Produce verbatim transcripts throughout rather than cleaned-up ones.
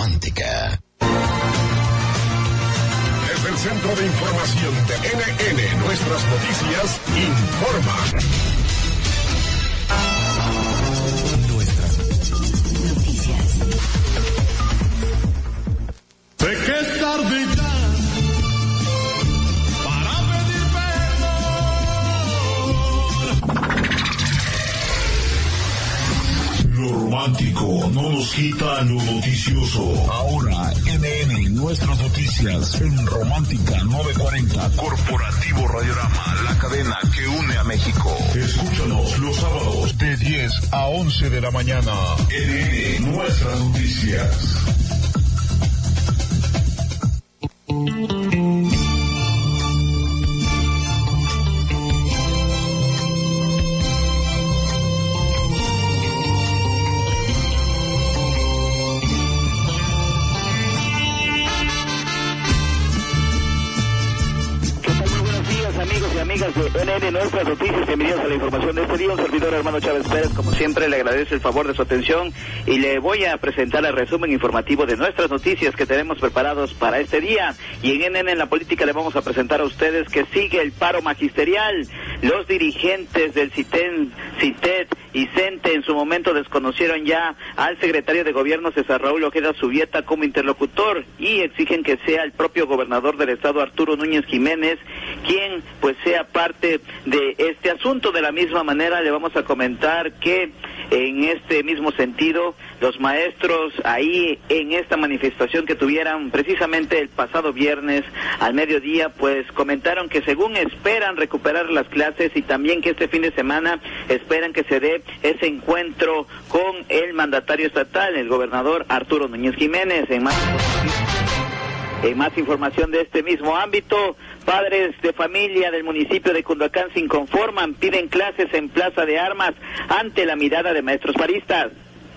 Romántica. Desde el Centro de Información de N N, nuestras noticias informan. Nuestras noticias. Sé que es tarde ya para pedir perdón. Lo romántico no nos quita lo noticioso. Ahora, N N, nuestras noticias en Romántica novecientos cuarenta, Corporativo Radiorama, la cadena que une a México. Escúchanos los sábados de diez a once de la mañana. N N, nuestras noticias. Amigas de N N, nuestras noticias, bienvenidos a la información de este día. Un servidor, hermano Chávez Pérez, como siempre, le agradece el favor de su atención y le voy a presentar el resumen informativo de nuestras noticias que tenemos preparados para este día. Y en N N en la política le vamos a presentar a ustedes que sigue el paro magisterial. Los dirigentes del CITEN, CITED y CENTE en su momento desconocieron ya al secretario de Gobierno, César Raúl Ojeda Subieta, como interlocutor y exigen que sea el propio gobernador del estado, Arturo Núñez Jiménez, quien pues sea parte de este asunto. De la misma manera le vamos a comentar que en este mismo sentido los maestros ahí en esta manifestación que tuvieran precisamente el pasado viernes al mediodía, pues comentaron que según esperan recuperar las clases y también que este fin de semana esperan que se dé ese encuentro con el mandatario estatal, el gobernador Arturo Núñez Jiménez. En más En más información de este mismo ámbito, padres de familia del municipio de Cunduacán se inconforman, piden clases en Plaza de Armas ante la mirada de maestros paristas.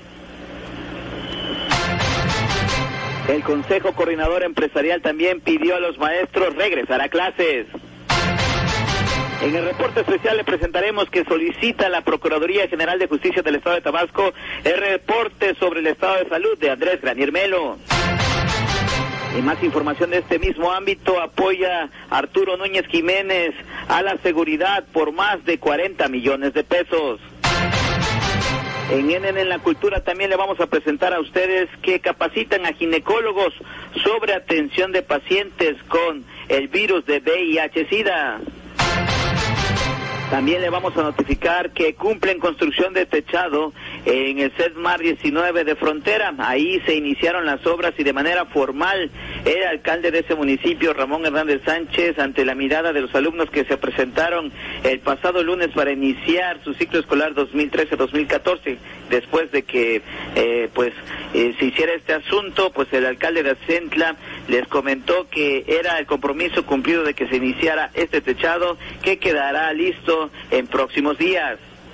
El Consejo Coordinador Empresarial también pidió a los maestros regresar a clases. En el reporte especial le presentaremos que solicita la Procuraduría General de Justicia del Estado de Tabasco el reporte sobre el estado de salud de Andrés Granier Melo. En más información de este mismo ámbito, apoya Arturo Núñez Jiménez a la seguridad por más de cuarenta millones de pesos. En N N en la cultura también le vamos a presentar a ustedes que capacitan a ginecólogos sobre atención de pacientes con el virus de V I H-Sida. También le vamos a notificar que cumplen construcción de techado en el CEDMAR diecinueve de Frontera. Ahí se iniciaron las obras y de manera formal el alcalde de ese municipio, Ramón Hernández Sánchez, ante la mirada de los alumnos que se presentaron el pasado lunes para iniciar su ciclo escolar dos mil trece dos mil catorce. Después de que eh, pues eh, se hiciera este asunto, pues el alcalde de Acentla les comentó que era el compromiso cumplido de que se iniciara este techado, que quedará listo en próximos días.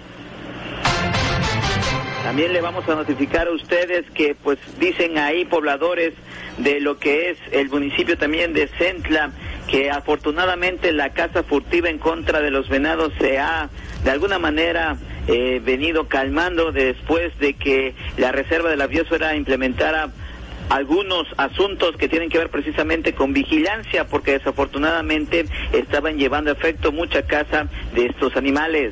También le vamos a notificar a ustedes que pues dicen ahí pobladores de lo que es el municipio también de Centla, que afortunadamente la caza furtiva en contra de los venados se ha de alguna manera eh, venido calmando después de que la Reserva de la Biosfera implementara algunos asuntos que tienen que ver precisamente con vigilancia, porque desafortunadamente estaban llevando a efecto mucha caza de estos animales.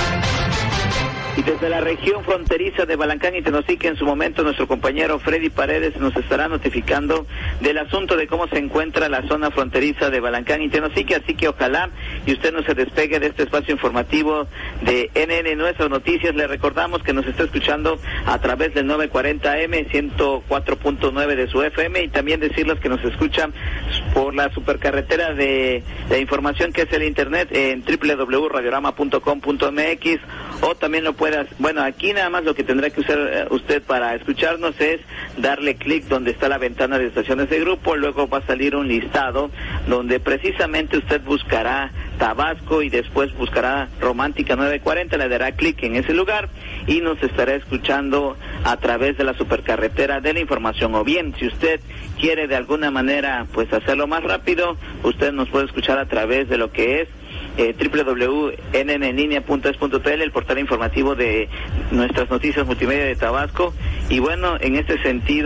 Y desde la región fronteriza de Balancán y Tenosique, en su momento nuestro compañero Freddy Paredes nos estará notificando del asunto de cómo se encuentra la zona fronteriza de Balancán y Tenosique, así que ojalá y usted no se despegue de este espacio informativo de N N Nuestras Noticias. Le recordamos que nos está escuchando a través del novecientos cuarenta M, ciento cuatro punto nueve de su F M, y también decirles que nos escuchan por la supercarretera de la información que es el internet en doble u doble u doble u punto radiorama punto com punto m x, o también lo puede. Bueno, aquí nada más lo que tendrá que usar usted para escucharnos es darle clic donde está la ventana de estaciones de grupo, luego va a salir un listado donde precisamente usted buscará Tabasco y después buscará Romántica novecientos cuarenta, le dará clic en ese lugar y nos estará escuchando a través de la supercarretera de la información. O bien, si usted quiere de alguna manera pues hacerlo más rápido, usted nos puede escuchar a través de lo que es Eh, doble u doble u doble u punto n n en línea punto es punto p l, el portal informativo de nuestras noticias multimedia de Tabasco. Y bueno, en este sentido,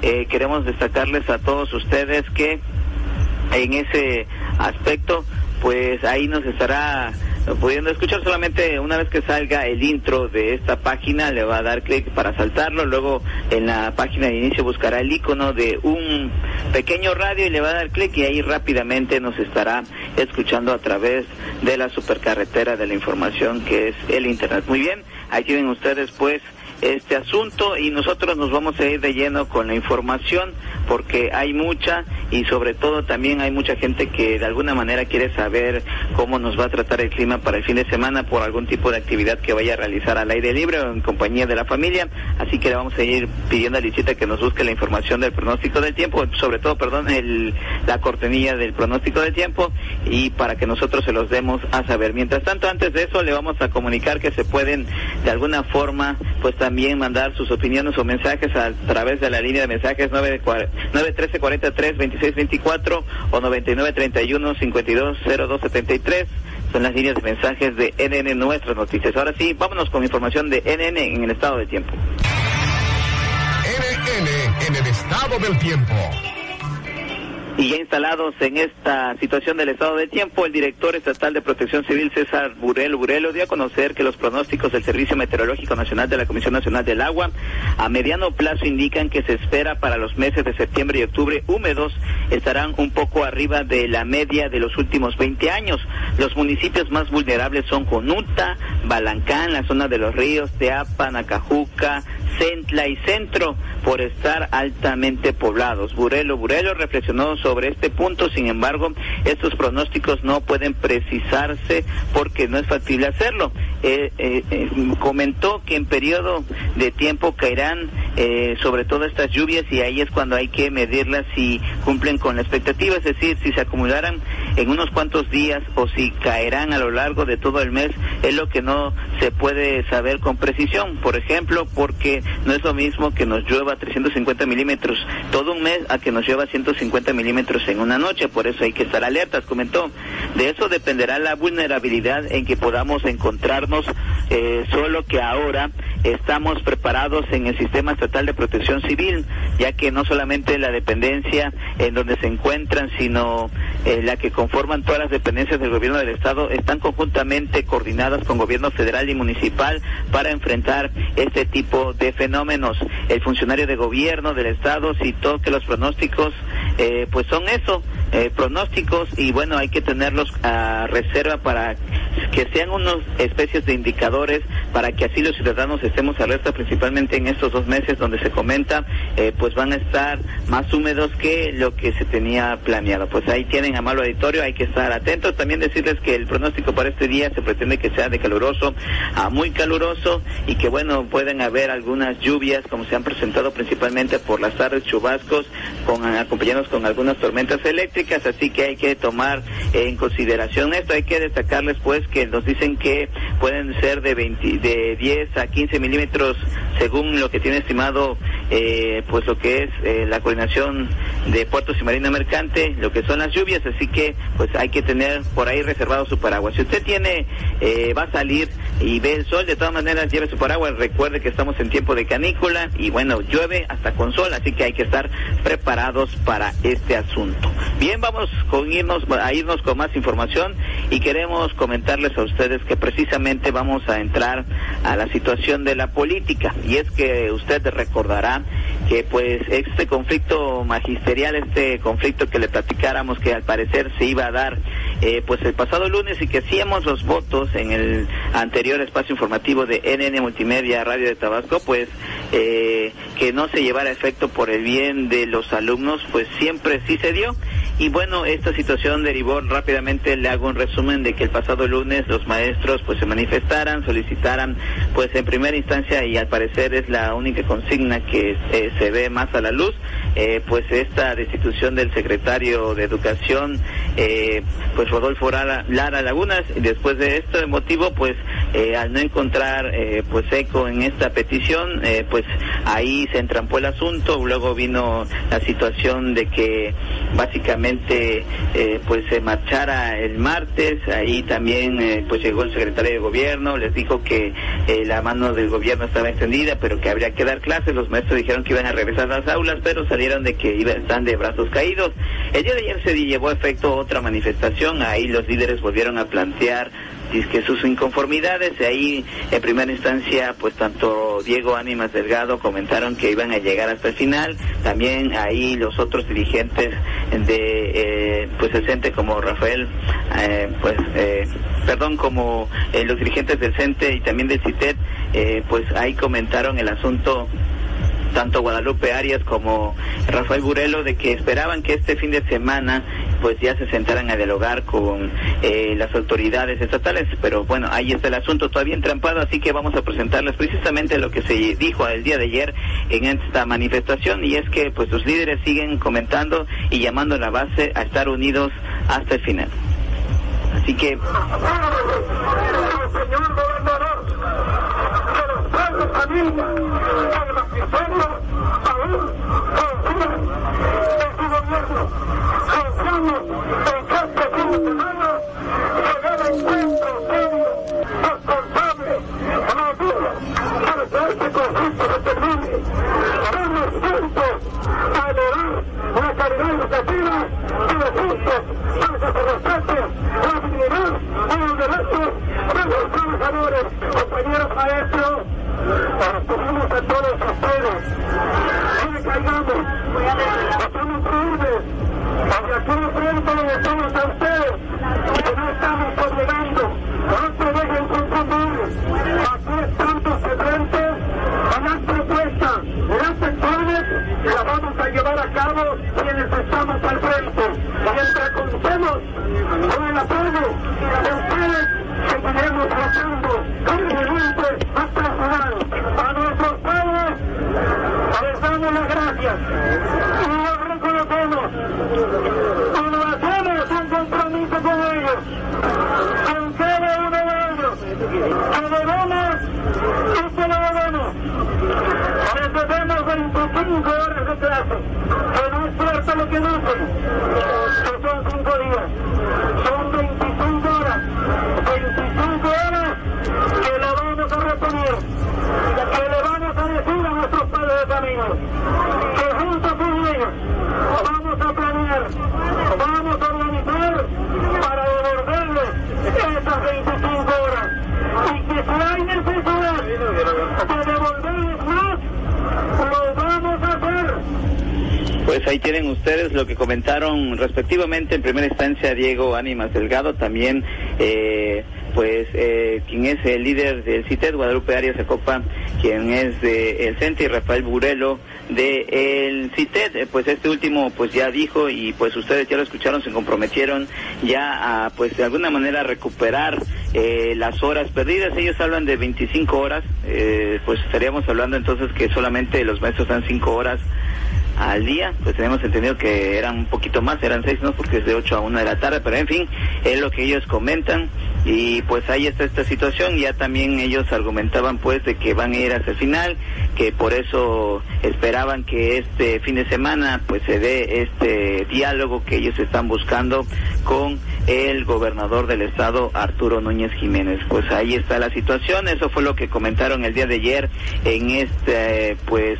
eh, queremos destacarles a todos ustedes que en ese aspecto, pues ahí nos estará pudiendo escuchar solamente una vez que salga el intro de esta página. Le va a dar clic para saltarlo, luego en la página de inicio buscará el icono de un pequeño radio y le va a dar clic y ahí rápidamente nos estará escuchando a través de la supercarretera de la información que es el internet. Muy bien, ahí tienen ustedes pues este asunto y nosotros nos vamos a ir de lleno con la información porque hay mucha y sobre todo también hay mucha gente que de alguna manera quiere saber cómo nos va a tratar el clima para el fin de semana por algún tipo de actividad que vaya a realizar al aire libre o en compañía de la familia, así que le vamos a ir pidiendo a Lichita que nos busque la información del pronóstico del tiempo, sobre todo, perdón, el, la cortinilla del pronóstico del tiempo y para que nosotros se los demos a saber. Mientras tanto, antes de eso le vamos a comunicar que se pueden de alguna forma pues también mandar sus opiniones o mensajes a través de la línea de mensajes nueve uno tres cuatro tres veintiséis veinticuatro o noventa y nueve treinta y uno cincuenta y dos cero dos setenta y tres. Son las líneas de mensajes de N N Nuestras Noticias. Ahora sí, vámonos con información de N N en el estado del tiempo. N N en el estado del tiempo. Y ya instalados en esta situación del estado del tiempo, el director estatal de Protección Civil, César Burelo Burelo, dio a conocer que los pronósticos del Servicio Meteorológico Nacional de la Comisión Nacional del Agua a mediano plazo indican que se espera para los meses de septiembre y octubre húmedos estarán un poco arriba de la media de los últimos veinte años. Los municipios más vulnerables son Jonuta, Balancán, la zona de los ríos, Teapa, Nacajuca, Centla y Centro, por estar altamente poblados. Burelo Burelo reflexionó sobre este punto, sin embargo, estos pronósticos no pueden precisarse porque no es factible hacerlo. Eh, eh, eh, comentó que en periodo de tiempo caerán eh, sobre todo estas lluvias y ahí es cuando hay que medirlas si cumplen con la expectativa, es decir, si se acumularán en unos cuantos días o si caerán a lo largo de todo el mes, es lo que no se puede saber con precisión. Por ejemplo, porque no es lo mismo que nos llueva trescientos cincuenta milímetros todo un mes a que nos llueva ciento cincuenta milímetros en una noche, por eso hay que estar alertas, comentó. De eso dependerá la vulnerabilidad en que podamos encontrarnos, eh, solo que ahora estamos preparados en el Sistema Estatal de Protección Civil, ya que no solamente la dependencia en donde se encuentran, sino eh, la que conforman todas las dependencias del gobierno del estado están conjuntamente coordinadas con gobierno federal y municipal para enfrentar este tipo de fenómenos. El funcionario de gobierno del estado citó que los pronósticos eh, pues son eso, eh, pronósticos, y bueno, hay que tenerlos a reserva para que sean unas especies de indicadores para que así los ciudadanos estemos alerta, principalmente en estos dos meses donde se comenta eh, pues van a estar más húmedos que lo que se tenía planeado. Pues ahí tienen a malo auditorio, hay que estar atentos. También decirles que el pronóstico para este día se pretende que sea de caluroso a muy caluroso y que bueno, pueden haber algunas lluvias como se han presentado principalmente por las tardes, chubascos con acompañados con algunas tormentas eléctricas, así que hay que tomar en consideración esto. Hay que destacarles pues que nos dicen que pueden ser de veinte, de diez a quince milímetros según lo que tiene estimado eh, pues lo que es eh, la coordinación de puertos y marina mercante, lo que son las lluvias, así que pues hay que tener por ahí reservado su paraguas. Si usted tiene eh, va a salir y ve el sol, de todas maneras lleve su paraguas, recuerde que estamos en tiempo de canícula y bueno, llueve hasta con sol, así que hay que estar preparados para este asunto. Bien, vamos con irnos, a irnos con más información y queremos comentarles a ustedes que precisamente vamos a entrar a la situación de la política, y es que usted recordará que pues este conflicto magisterial, este conflicto que le platicáramos que al parecer se iba a dar eh, pues el pasado lunes y que hacíamos los votos en el anterior espacio informativo de N N Multimedia Radio de Tabasco, pues eh, que no se llevara a efecto por el bien de los alumnos, pues siempre sí se dio. Y bueno, esta situación derivó rápidamente, le hago un resumen de que el pasado lunes los maestros pues se manifestaran, solicitaran pues en primera instancia, y al parecer es la única consigna que eh, se ve más a la luz, eh, pues esta destitución del secretario de Educación, eh, pues Rodolfo Lara, Lara Lagunas. Y después de esto, el motivo pues eh, al no encontrar eh, pues eco en esta petición, eh, pues ahí se entrampó el asunto. Luego vino la situación de que básicamente eh, pues se marchara el martes. Ahí también eh, pues llegó el secretario de gobierno, les dijo que eh, la mano del gobierno estaba extendida, pero que habría que dar clases. Los maestros dijeron que iban a regresar a las aulas, pero salieron de que iban, están de brazos caídos. El día de ayer se llevó a efecto otra manifestación. Ahí los líderes volvieron a plantear que sus inconformidades. Ahí en primera instancia pues tanto Diego Ánimas Delgado comentaron que iban a llegar hasta el final. También ahí los otros dirigentes de eh, pues el CENTE, como Rafael eh, pues eh, perdón como eh, los dirigentes del CENTE y también del CITED eh, pues ahí comentaron el asunto, tanto Guadalupe Arias como Rafael Burelo, de que esperaban que este fin de semana pues ya se sentaran a dialogar con eh, las autoridades estatales, pero bueno, ahí está el asunto todavía entrampado, así que vamos a presentarles precisamente lo que se dijo el día de ayer en esta manifestación, y es que pues los líderes siguen comentando y llamando a la base a estar unidos hasta el final. Así que... Señor gobernador, que los padres familia, que los cristianos aún confían en su gobierno. Confiamos en que este fin de semana llegará a encuentro serio, responsable, maduro, para que este conflicto se termine. Haremos juntos a elevar la calidad educativa y los juntos para que se respete la dignidad y los derechos de los trabajadores. Compañeros maestros, pedimos a todos ustedes, no le caigamos, estamos firmes, porque aquí de frente le decimos a ustedes que no estamos obligando, no se dejen confundir, aquí estamos de frente a las propuestas, las acciones, y las vamos a llevar a cabo quienes estamos al frente, mientras contemos con el apoyo de ustedes, seguiremos luchando firmemente hasta el final. A nuestros padres les damos las gracias y los reconocemos y lo hacemos en compromiso con ellos, con cada uno de ellos, que debemos y se lo debemos. Les debemos veinticinco horas de clase, que no es cierto lo que dicen, que son cinco días, son veinticinco horas, veinticinco horas que lo vamos a reponer, que le vamos a decir a nuestros padres de familia, que juntos con ellos vamos a planear, vamos a organizar para devolverles esas veinticinco horas, y que si hay necesidad de devolverles más, lo vamos a hacer. Pues ahí tienen ustedes lo que comentaron respectivamente en primera instancia Diego Ánimas Delgado, también eh, pues eh, quien es el líder del CITED, Guadalupe Arias Acopa, quien es de el CENTE, y Rafael Burelo de el CITED. Eh, pues este último pues ya dijo, y pues ustedes ya lo escucharon, se comprometieron ya a pues de alguna manera recuperar eh, las horas perdidas. Ellos hablan de veinticinco horas, eh, pues estaríamos hablando entonces que solamente los maestros dan cinco horas al día, pues tenemos entendido que eran un poquito más, eran seis, ¿no? Porque es de ocho a una de la tarde, pero en fin, es lo que ellos comentan, y pues ahí está esta situación. Ya también ellos argumentaban pues de que van a ir hasta el final, que por eso esperaban que este fin de semana pues se dé este diálogo que ellos están buscando con el gobernador del estado, Arturo Núñez Jiménez. Pues ahí está la situación, eso fue lo que comentaron el día de ayer en este pues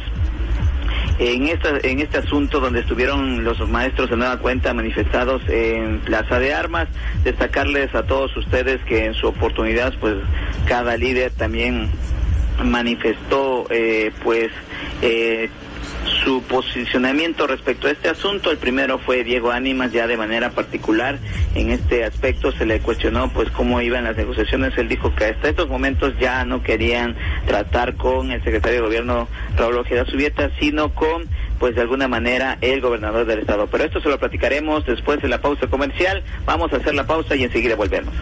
en esta, en este asunto donde estuvieron los maestros de nueva cuenta manifestados en Plaza de Armas. Destacarles a todos ustedes que en su oportunidad pues cada líder también manifestó eh, pues eh, su posicionamiento respecto a este asunto. El primero fue Diego Ánimas, ya de manera particular en este aspecto se le cuestionó pues cómo iban las negociaciones. Él dijo que hasta estos momentos ya no querían tratar con el secretario de gobierno Raúl Ojeda Subieta, sino con pues de alguna manera el gobernador del estado. Pero esto se lo platicaremos después de la pausa comercial. Vamos a hacer la pausa y enseguida volvemos.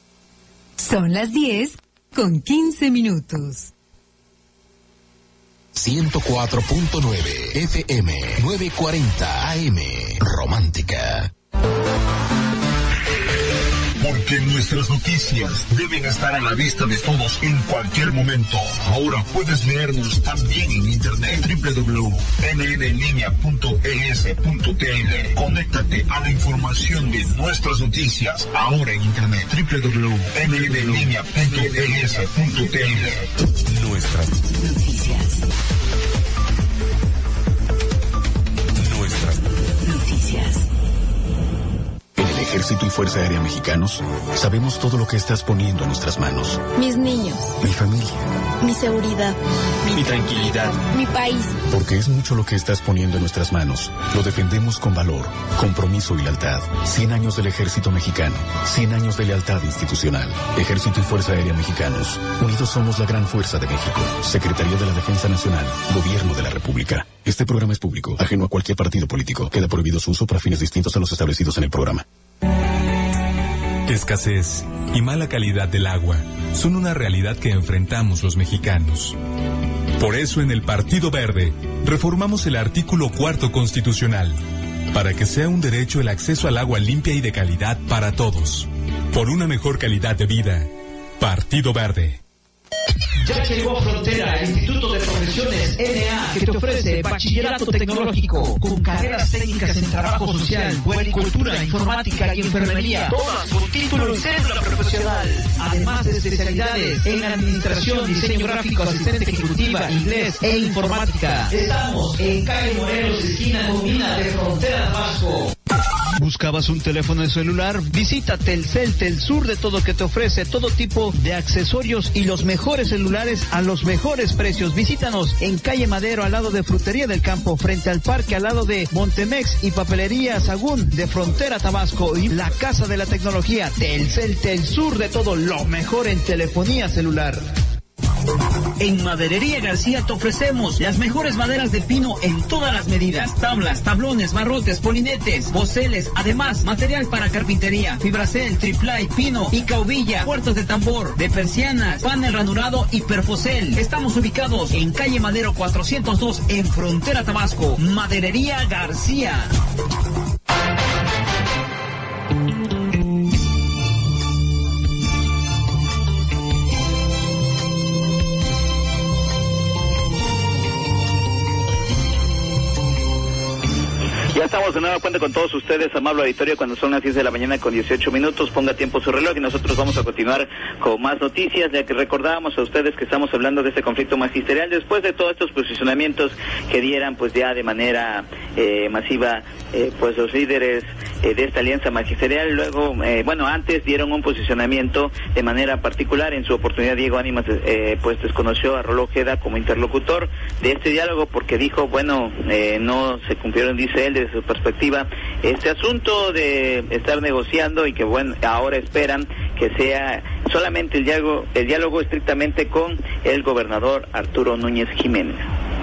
Son las diez con quince minutos. ciento cuatro punto nueve F M, novecientos cuarenta A M, Romántica. Porque nuestras noticias deben estar a la vista de todos en cualquier momento. Ahora puedes leernos también en internet, doble u doble u doble u punto n n en línea punto e s punto t l. Conéctate a la información de nuestras noticias ahora en internet, doble u doble u doble u punto n n en línea punto e s punto t l. Nuestras noticias. Nuestras noticias. En el Ejército y Fuerza Aérea Mexicanos, sabemos todo lo que estás poniendo en nuestras manos. Mis niños. Mi familia. Mi seguridad. Mi tranquilidad. Mi país. Porque es mucho lo que estás poniendo en nuestras manos. Lo defendemos con valor, compromiso y lealtad. cien años del Ejército Mexicano. cien años de lealtad institucional. Ejército y Fuerza Aérea Mexicanos. Unidos somos la gran fuerza de México. Secretaría de la Defensa Nacional. Gobierno de la República. Este programa es público, ajeno a cualquier partido político. Queda prohibido su uso para fines distintos a los establecidos en el programa. Escasez y mala calidad del agua son una realidad que enfrentamos los mexicanos. Por eso en el Partido Verde reformamos el artículo cuarto constitucional para que sea un derecho el acceso al agua limpia y de calidad para todos. Por una mejor calidad de vida. Partido Verde. Ya llegó a Frontera, el Instituto de Profesiones N A, que te ofrece bachillerato tecnológico con carreras técnicas en trabajo social, puericultura, informática y enfermería, todas con título y cédula profesional. Además de especialidades en administración, diseño gráfico, asistente ejecutiva, inglés e informática. Estamos en calle Morelos, esquina con mina de Frontera Tabasco. ¿Buscabas un teléfono celular? Visita Telcel, Telsur de todo, que te ofrece todo tipo de accesorios y los mejores celulares a los mejores precios. Visítanos en calle Madero, al lado de Frutería del Campo, frente al parque, al lado de Montemex y Papelería Sagún de Frontera Tabasco, y la Casa de la Tecnología. Telcel, Telsur de todo, lo mejor en telefonía celular. En Maderería García te ofrecemos las mejores maderas de pino en todas las medidas: tablas, tablones, barrotes, polinetes, boceles, además material para carpintería, fibracel, triplay, pino y caubilla, puertas de tambor, de persianas, panel ranurado y perfocel. Estamos ubicados en calle Madero cuatrocientos dos en Frontera Tabasco. Maderería García. Ya estamos de nueva cuenta con todos ustedes, amable auditorio, cuando son las diez de la mañana con dieciocho minutos. Ponga tiempo su reloj y nosotros vamos a continuar con más noticias. Ya que recordábamos a ustedes que estamos hablando de este conflicto magisterial después de todos estos posicionamientos que dieran pues ya de manera eh, masiva eh, pues los líderes eh, de esta alianza magisterial. Luego, eh, bueno, antes dieron un posicionamiento de manera particular. En su oportunidad, Diego Ánimas eh, pues desconoció a Roló Ojeda como interlocutor de este diálogo porque dijo, bueno, eh, no se cumplieron, dice él, desde su perspectiva, este asunto de estar negociando y que, bueno, ahora esperan que sea solamente el diálogo, el diálogo estrictamente con el gobernador Arturo Núñez Jiménez.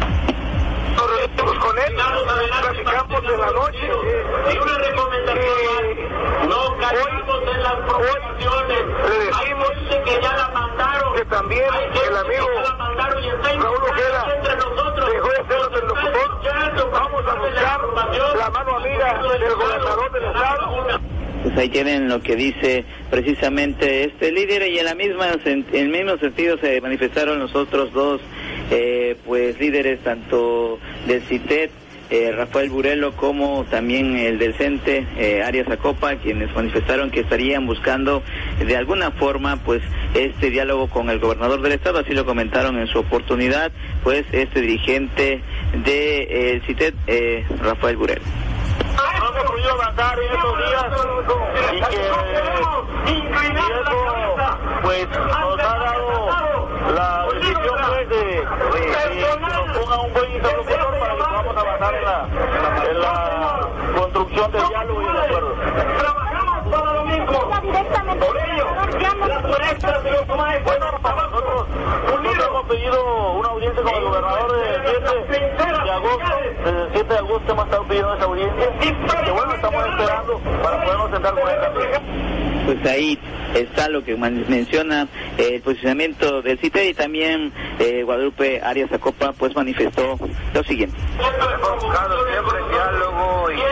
Con él, platicamos de la noche. Y una recomendación, no caigamos en las provocaciones. Le decimos que ya la mandaron, que también el amigo Raúl Ojeda dejó de ser el interlocutor. Vamos a buscar la mano amiga del gobernador del estado. Pues ahí tienen lo que dice precisamente este líder, y en la misma en el mismo sentido se manifestaron los otros dos eh, pues líderes, tanto del CITED, eh, Rafael Burelo, como también el del CENTE, eh, Arias Acopa, quienes manifestaron que estarían buscando de alguna forma pues este diálogo con el gobernador del estado. Así lo comentaron en su oportunidad pues este dirigente del de, eh, CITED, eh, Rafael Burelo. No hemos podido avanzar en estos días y que y eso pues nos ha dado la decisión pues de, de, de que nos ponga un buen interlocutor para que podamos avanzar en la, en la construcción del diálogo y del acuerdo. Trabajamos para lo mismo. Por ello, bueno, nosotros, nosotros hemos pedido una audiencia con el gobernador del siete de agosto. Desde el siete de agosto hemos estado pidiendo esa audiencia. Que bueno, estamos esperando para podernos sentar con él también. Pues ahí está lo que man- menciona eh, el posicionamiento del C I T E y también eh, Guadalupe Arias Acopa pues manifestó lo siguiente. Hemos buscado siempre el diálogo y,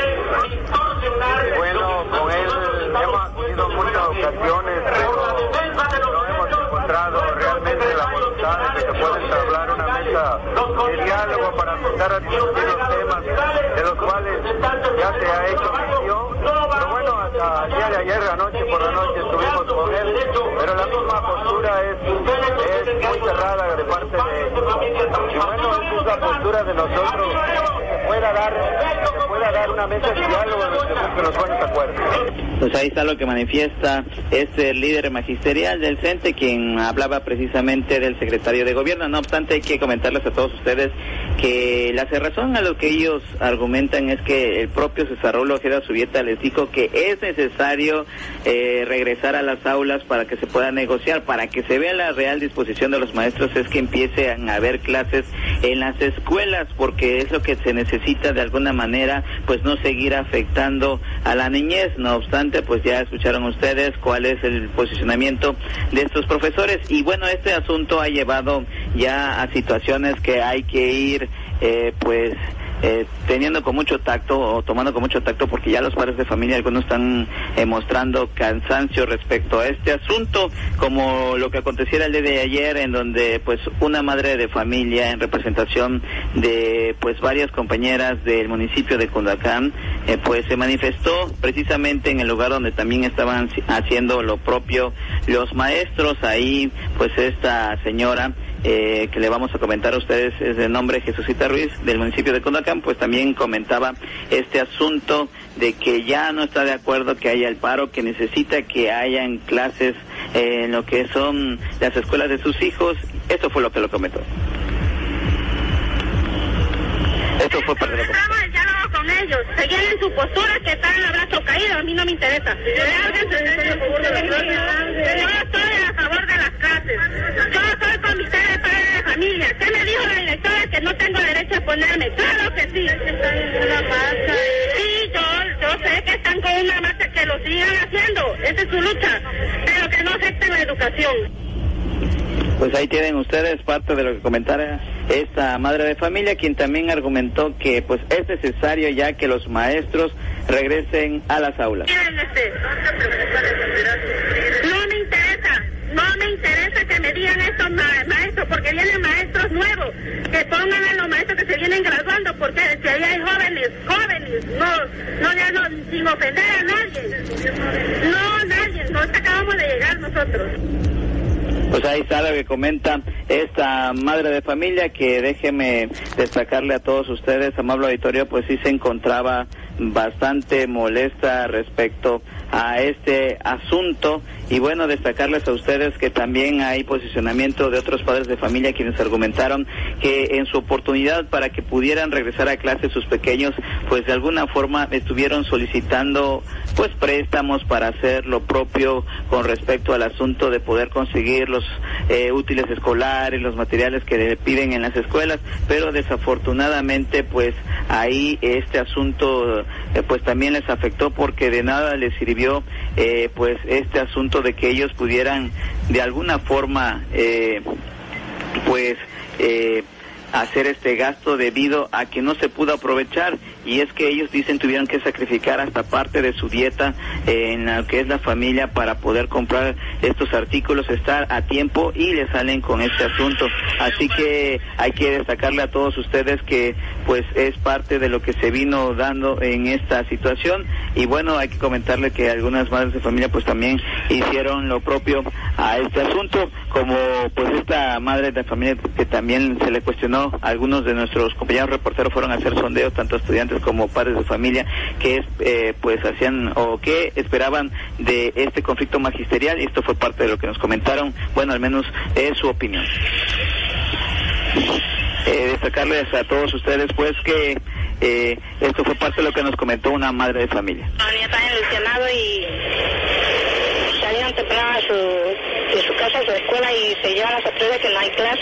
y bueno, con él hemos acudido en muchas ocasiones, pero no hemos encontrado realmente la voluntad de que se pueda entablar una mesa de diálogo para empezar a discutir los temas de los cuales ya se ha hecho mención. Pero bueno, hasta el día de ayer, anoche por la noche estuvimos con él, pero la misma postura es, es muy cerrada de parte de él. Y bueno, es esa postura de nosotros que se pueda dar, que se pueda dar una mesa de diálogo en los que nos ponen de acuerdo. Pues ahí está lo que manifiesta este líder magisterial del C E N T E, quien hablaba precisamente del secretario de gobierno. No obstante, hay que comentarles a todos ustedes que la cerrazón a lo que ellos argumentan es que el propio César Raúl Ojeda Subieta les dijo que es necesario eh, regresar a las aulas para que se pueda negociar, para que se vea la real disposición de los maestros, es que empiecen a haber clases en las escuelas, porque es lo que se necesita de alguna manera, pues no seguir afectando a la niñez. No obstante, pues ya escucharon ustedes cuál es el posicionamiento de estos profesores, y bueno, este asunto ha llevado ya a situaciones que hay que ir eh, pues Eh, teniendo con mucho tacto o tomando con mucho tacto, porque ya los padres de familia algunos están eh, mostrando cansancio respecto a este asunto, como lo que aconteciera el día de ayer, en donde pues una madre de familia en representación de pues varias compañeras del municipio de Cundacán eh, pues se manifestó precisamente en el lugar donde también estaban haciendo lo propio los maestros. Ahí pues esta señora Eh, que le vamos a comentar a ustedes es de nombre Jesucita Ruiz, del municipio de Cundacán, pues también comentaba este asunto de que ya no está de acuerdo que haya el paro, que necesita que hayan clases eh, en lo que son las escuelas de sus hijos. Esto fue lo que lo comentó. Esto fue parte de lo que estaba el diálogo con ellos, seguían en su postura que están en el brazo caído, a mí no me interesa. Yo estoy a favor de las clases, yo soy comité de padres de familia. ¿Qué me dijo la directora? Que no tengo derecho a ponerme. Claro que sí. Sí, yo, yo sé que están con una marcha, que lo sigan haciendo, esa es su lucha, pero que no afecten la educación. Pues ahí tienen ustedes parte de lo que comentara esta madre de familia, quien también argumentó que pues es necesario ya que los maestros regresen a las aulas. No me interesa, no me interesa que me digan estos ma- maestros, porque vienen maestros nuevos, que pongan a los maestros que se vienen graduando, porque si ahí hay jóvenes, jóvenes, no, no, ya no, sin ofender a nadie, no, nadie, nosotros acabamos de llegar nosotros. Pues ahí está lo que comenta esta madre de familia, que déjeme destacarle a todos ustedes, amable auditorio, pues sí se encontraba bastante molesta respecto a este asunto. Y bueno, destacarles a ustedes que también hay posicionamiento de otros padres de familia, quienes argumentaron que en su oportunidad para que pudieran regresar a clase sus pequeños, pues de alguna forma estuvieron solicitando pues préstamos para hacer lo propio con respecto al asunto de poder conseguir los eh, útiles escolares, los materiales que le piden en las escuelas, pero desafortunadamente pues ahí este asunto eh, pues también les afectó, porque de nada les sirvió eh, pues este asunto de que ellos pudieran de alguna forma eh, pues eh, hacer este gasto debido a que no se pudo aprovechar, y es que ellos dicen tuvieron que sacrificar hasta parte de su dieta eh, en lo que es la familia para poder comprar estos artículos, estar a tiempo, y le salen con este asunto. Así que hay que destacarle a todos ustedes que pues es parte de lo que se vino dando en esta situación. Y bueno, hay que comentarle que algunas madres de familia pues también hicieron lo propio a este asunto, como pues esta madre de familia que también se le cuestionó. Algunos de nuestros compañeros reporteros fueron a hacer sondeos, tanto estudiantes como padres de familia, que es, eh, pues hacían o que esperaban de este conflicto magisterial, y esto fue parte de lo que nos comentaron. Bueno, al menos es su opinión. Eh, destacarles a todos ustedes pues que eh, esto fue parte de lo que nos comentó una madre de familia. Mi niña está ilusionado y salieron temprano de su, de su casa a su escuela y se llevan la sorpresa que no hay clase.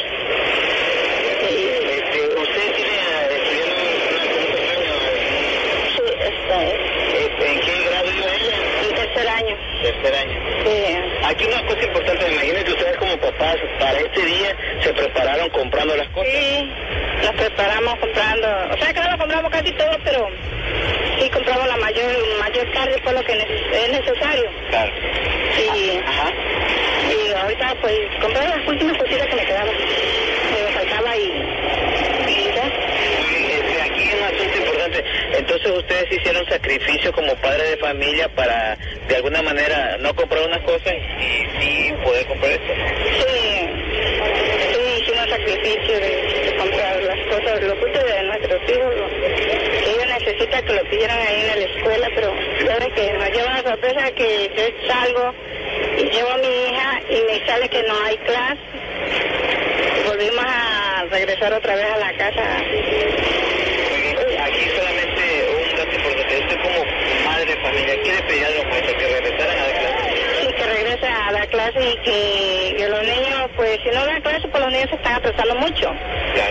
Este, ¿Usted tiene estudiando una, una, un año? Sí, está. ¿En qué grado iba ella? En tercer año. Tercer año. Sí. Aquí una cosa importante, me imagino que ustedes como papás para este día se prepararon comprando las cosas. Sí, nos preparamos comprando, o sea que no lo compramos casi todo, pero sí compramos la mayor mayor carne por lo que es necesario. Claro. Y, Ajá. y ahorita pues compré las últimas cositas que me quedaban, que me faltaba y, y ya. Este, aquí hay un asunto importante. Entonces ustedes hicieron sacrificio como padres de familia para de alguna manera no comprar unas cosas y sí poder comprar esto. Sí, sí hicimos sacrificio de, de comprar las cosas, lo justo de nuestros hijos, lo, ellos necesitan que lo pidieran ahí en la escuela, pero saben que nos lleva una sorpresa que yo salgo y llevo a mi hija y me sale que no hay clase. Volvimos a regresar otra vez a la casa. Aquí solamente un dato importante. Usted como madre de familia quiere pedir a los maestros que regresaran a dar clase. Sí, que regresen a dar clase y que, que los niños, pues si no dan clase, pues los niños se están atrasando mucho. Claro.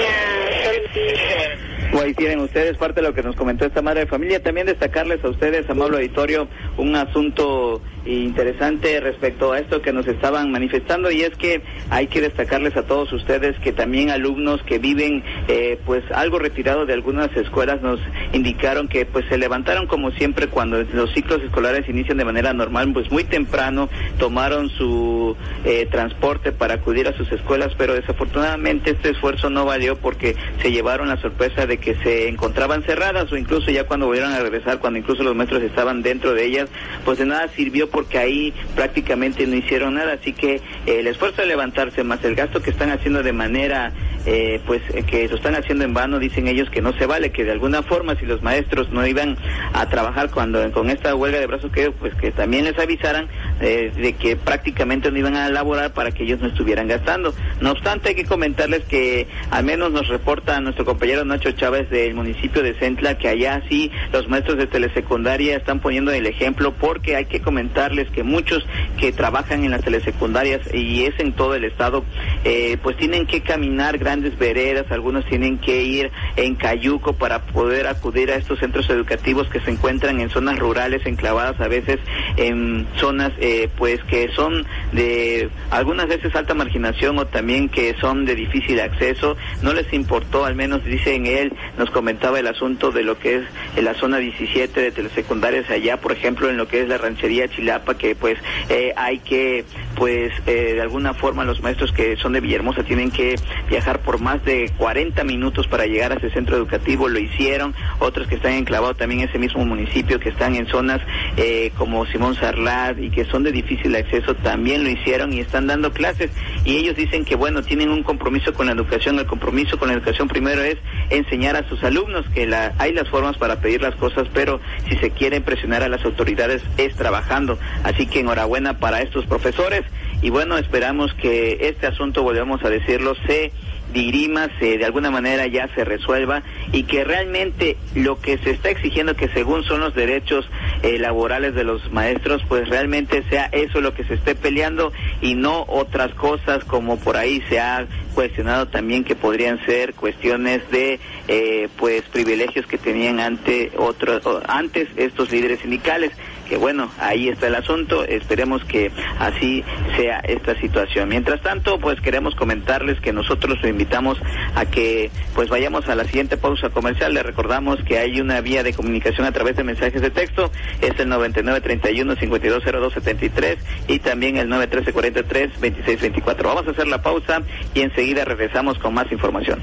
Ya, soy... Bueno, ahí tienen ustedes parte de lo que nos comentó esta madre de familia. También destacarles a ustedes, amable auditorio, un asunto interesante respecto a esto que nos estaban manifestando, y es que hay que destacarles a todos ustedes que también alumnos que viven eh, pues algo retirado de algunas escuelas nos indicaron que pues se levantaron como siempre cuando los ciclos escolares inician de manera normal, pues muy temprano tomaron su eh, transporte para acudir a sus escuelas, pero desafortunadamente este esfuerzo no valió porque se llevaron la sorpresa de que se encontraban cerradas, o incluso ya cuando volvieron a regresar, cuando incluso los maestros estaban dentro de ellas, pues de nada sirvió porque ahí prácticamente no hicieron nada. Así que eh, el esfuerzo de levantarse más el gasto que están haciendo de manera eh, pues eh, que lo están haciendo en vano, dicen ellos que no se vale, que de alguna forma si los maestros no iban a trabajar cuando con esta huelga de brazos, que pues que también les avisaran eh, de que prácticamente no iban a laborar para que ellos no estuvieran gastando. No obstante, hay que comentarles que al menos nos reporta nuestro compañero Nacho Chávez del municipio de Centla que allá sí los maestros de telesecundaria están poniendo el ejemplo, porque hay que comentarles que muchos que trabajan en las telesecundarias, y es en todo el estado, eh, pues tienen que caminar grandes veredas, algunos tienen que ir en cayuco para poder acudir a estos centros educativos que se encuentran en zonas rurales, enclavadas a veces en zonas eh, pues que son de algunas veces alta marginación o también que son de difícil acceso. No les importó, al menos dicen él, nos comentaba el asunto de lo que es en la zona diecisiete de telesecundarias allá, por ejemplo, en lo que es la ranchería Chilapa, que pues eh, hay que pues eh, de alguna forma los maestros que son de Villahermosa tienen que viajar por más de cuarenta minutos para llegar a ese centro educativo. Lo hicieron otros que están enclavados también en ese mismo municipio, que están en zonas eh, como Simón Sarlat y que son de difícil acceso, también lo hicieron y están dando clases, y ellos dicen que bueno, tienen un compromiso con la educación. El compromiso con la educación primero es enseñar a sus alumnos que la, hay las formas para pedir las cosas, pero si se quiere presionar a las autoridades es trabajando. Así que enhorabuena para estos profesores, y bueno, esperamos que este asunto, volvemos a decirlo, se dirima, se de alguna manera ya se resuelva, y que realmente lo que se está exigiendo, que según son los derechos eh, laborales de los maestros, pues realmente sea eso lo que se esté peleando y no otras cosas como por ahí se ha cuestionado también, que podrían ser cuestiones de eh, pues privilegios que tenían ante otros antes estos líderes sindicales. Que bueno, ahí está el asunto, esperemos que así sea esta situación. Mientras tanto, pues queremos comentarles que nosotros lo invitamos a que pues vayamos a la siguiente pausa comercial. Les recordamos que hay una vía de comunicación a través de mensajes de texto, es el noventa y nueve treinta y uno cincuenta y dos cero dos setenta y tres y también el nueve trece cuarenta y tres veintiséis veinticuatro. Vamos a hacer la pausa y enseguida regresamos con más información.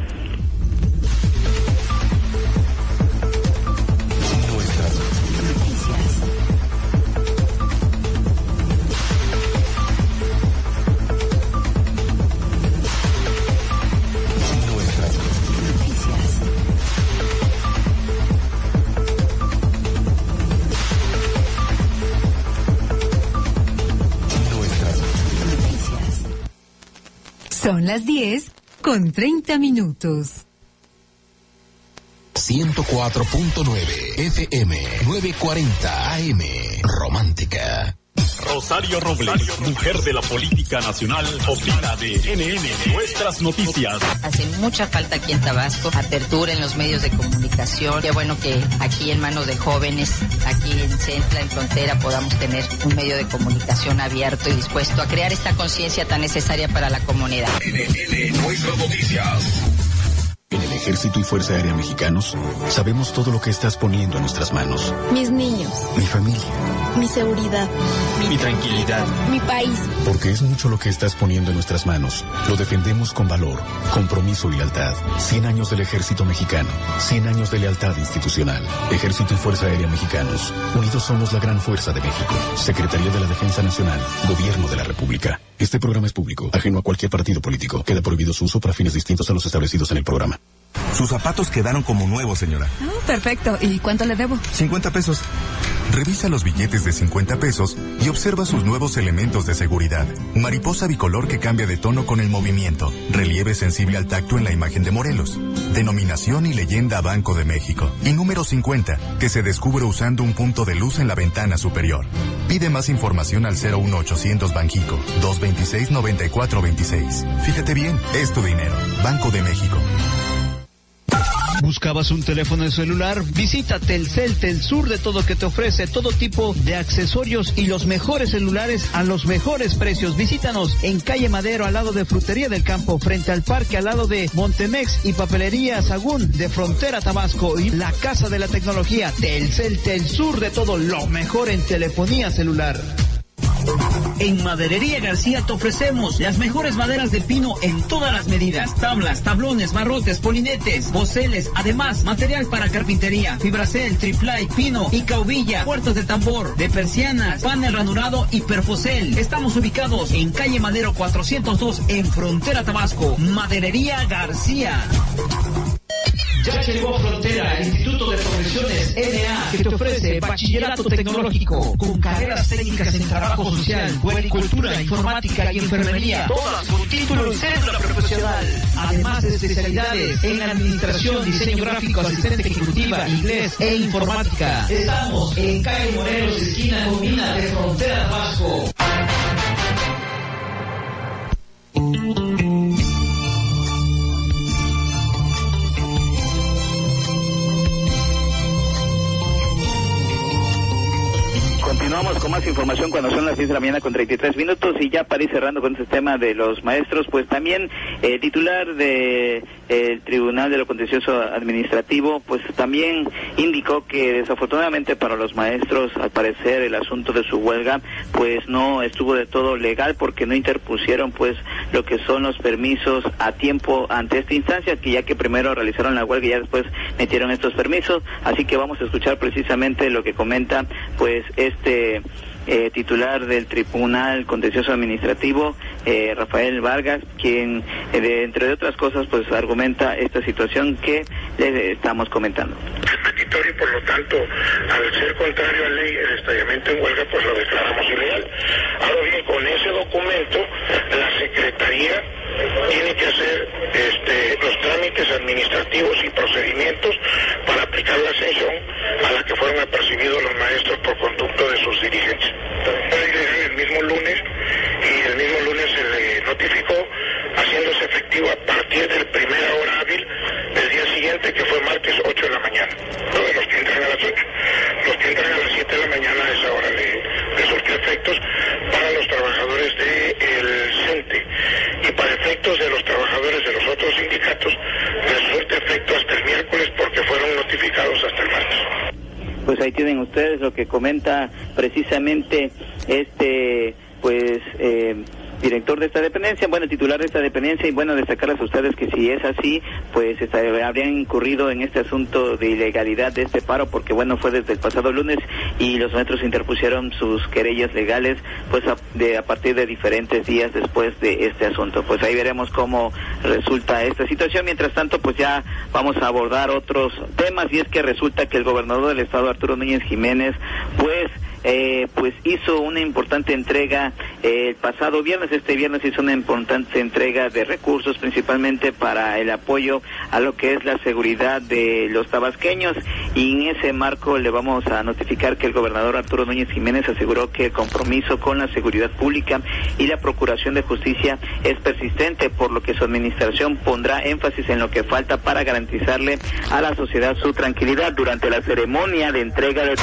Son las diez con treinta minutos. ciento cuatro punto nueve F M, novecientos cuarenta A M, Romántica. Rosario Robles, mujer de la política nacional, opina de N N Nuestras Noticias. Hace mucha falta aquí en Tabasco, apertura en los medios de comunicación. Qué bueno que aquí en manos de jóvenes, aquí en Centla, en Frontera, podamos tener un medio de comunicación abierto y dispuesto a crear esta conciencia tan necesaria para la comunidad. N N Nuestras Noticias. En el Ejército y Fuerza Aérea Mexicanos, sabemos todo lo que estás poniendo en nuestras manos. Mis niños. Mi familia. Mi seguridad. Mi tranquilidad. Mi país. Porque es mucho lo que estás poniendo en nuestras manos. Lo defendemos con valor, compromiso y lealtad. Cien años del Ejército Mexicano. Cien años de lealtad institucional. Ejército y Fuerza Aérea Mexicanos. Unidos somos la gran fuerza de México. Secretaría de la Defensa Nacional. Gobierno de la República. Este programa es público, ajeno a cualquier partido político. Queda prohibido su uso para fines distintos a los establecidos en el programa. Sus zapatos quedaron como nuevos, señora. Oh, perfecto. ¿Y cuánto le debo? cincuenta pesos. Revisa los billetes de cincuenta pesos y observa sus nuevos elementos de seguridad. Mariposa bicolor que cambia de tono con el movimiento. Relieve sensible al tacto en la imagen de Morelos. Denominación y leyenda Banco de México. Y número cincuenta, que se descubre usando un punto de luz en la ventana superior. Pide más información al cero uno ochocientos Banjico, dos veintiséis, noventa y cuatro veintiséis. Fíjate bien, es tu dinero. Banco de México. ¿Buscabas un teléfono celular? Visita Telcel, Telsur, de todo que te ofrece todo tipo de accesorios y los mejores celulares a los mejores precios. Visítanos en calle Madero, al lado de Frutería del Campo, frente al parque, al lado de Montemex y Papelería Sagún, de Frontera Tabasco, y la Casa de la Tecnología. Telcel, Telsur, de todo lo mejor en telefonía celular. En Maderería García te ofrecemos las mejores maderas de pino en todas las medidas: tablas, tablones, barrotes, polinetes, boceles, además material para carpintería, fibracel, triplay, pino y caubilla, puertas de tambor, de persianas, panel ranurado y perfocel. Estamos ubicados en calle Madero cuatrocientos dos en Frontera Tabasco. Maderería García. Ya llegó Frontera, el Instituto de Profesiones N A, que te ofrece bachillerato tecnológico con carreras técnicas en trabajo social, puericultura, informática y enfermería, todas con título y cédula profesional. Además de especialidades en administración, diseño gráfico, asistente ejecutiva, inglés e informática. Estamos en calle Morelos, esquina Comina de Frontera Tabasco. Continuamos con más información cuando son las diez de la mañana con treinta y tres minutos, y ya para ir cerrando con este tema de los maestros, pues también el eh, titular de el Tribunal de lo Contencioso Administrativo pues también indicó que desafortunadamente para los maestros, al parecer, el asunto de su huelga pues no estuvo de todo legal, porque no interpusieron pues lo que son los permisos a tiempo ante esta instancia, que ya que primero realizaron la huelga y ya después metieron estos permisos. Así que vamos a escuchar precisamente lo que comenta pues este Eh, titular del Tribunal Contencioso Administrativo, eh, Rafael Vargas, quien, eh, de, entre de otras cosas, pues argumenta esta situación que le estamos comentando. El petitorio, por lo tanto, al ser contrario a ley, el estallamiento en huelga, pues lo declaramos ilegal. Ahora bien, con ese documento, la Secretaría tiene que hacer este, los trámites administrativos y procedimientos para aplicar la sanción a la que fueron apercibidos los maestros por conducto de sus dirigentes. El mismo lunes, y el mismo lunes se le notificó, haciéndose efectivo a partir del primera hora hábil del día siguiente, que fue martes ocho de la mañana. Todos los que entran a las ocho, los que entran a las siete de la mañana, a esa hora le, le surtió efectos para los trabajadores del CENTE, y para efectos de los trabajadores de los otros sindicatos les surte efecto hasta el miércoles, porque fueron notificados hasta el martes. Pues ahí tienen ustedes lo que comenta precisamente este pues eh, director de esta dependencia, bueno, titular de esta dependencia, y bueno, destacarles a ustedes que si es así, pues está, habrían incurrido en este asunto de ilegalidad de este paro, porque bueno, fue desde el pasado lunes y los maestros interpusieron sus querellas legales pues a, de, a partir de diferentes días después de este asunto. Pues ahí veremos cómo resulta esta situación. Mientras tanto, pues ya vamos a abordar otros temas, y es que resulta que el gobernador del estado, Arturo Núñez Jiménez, pues eh, pues hizo una importante entrega eh, el pasado viernes. Este viernes hizo una importante entrega de recursos, principalmente para el apoyo a lo que es la seguridad de los tabasqueños, y en ese marco le vamos a notificar que el gobernador Arturo Núñez Jiménez aseguró que el compromiso con la seguridad pública y la Procuración de Justicia es persistente, por lo que su administración pondrá énfasis en lo que falta para garantizarle a la sociedad su tranquilidad. Durante la ceremonia de entrega de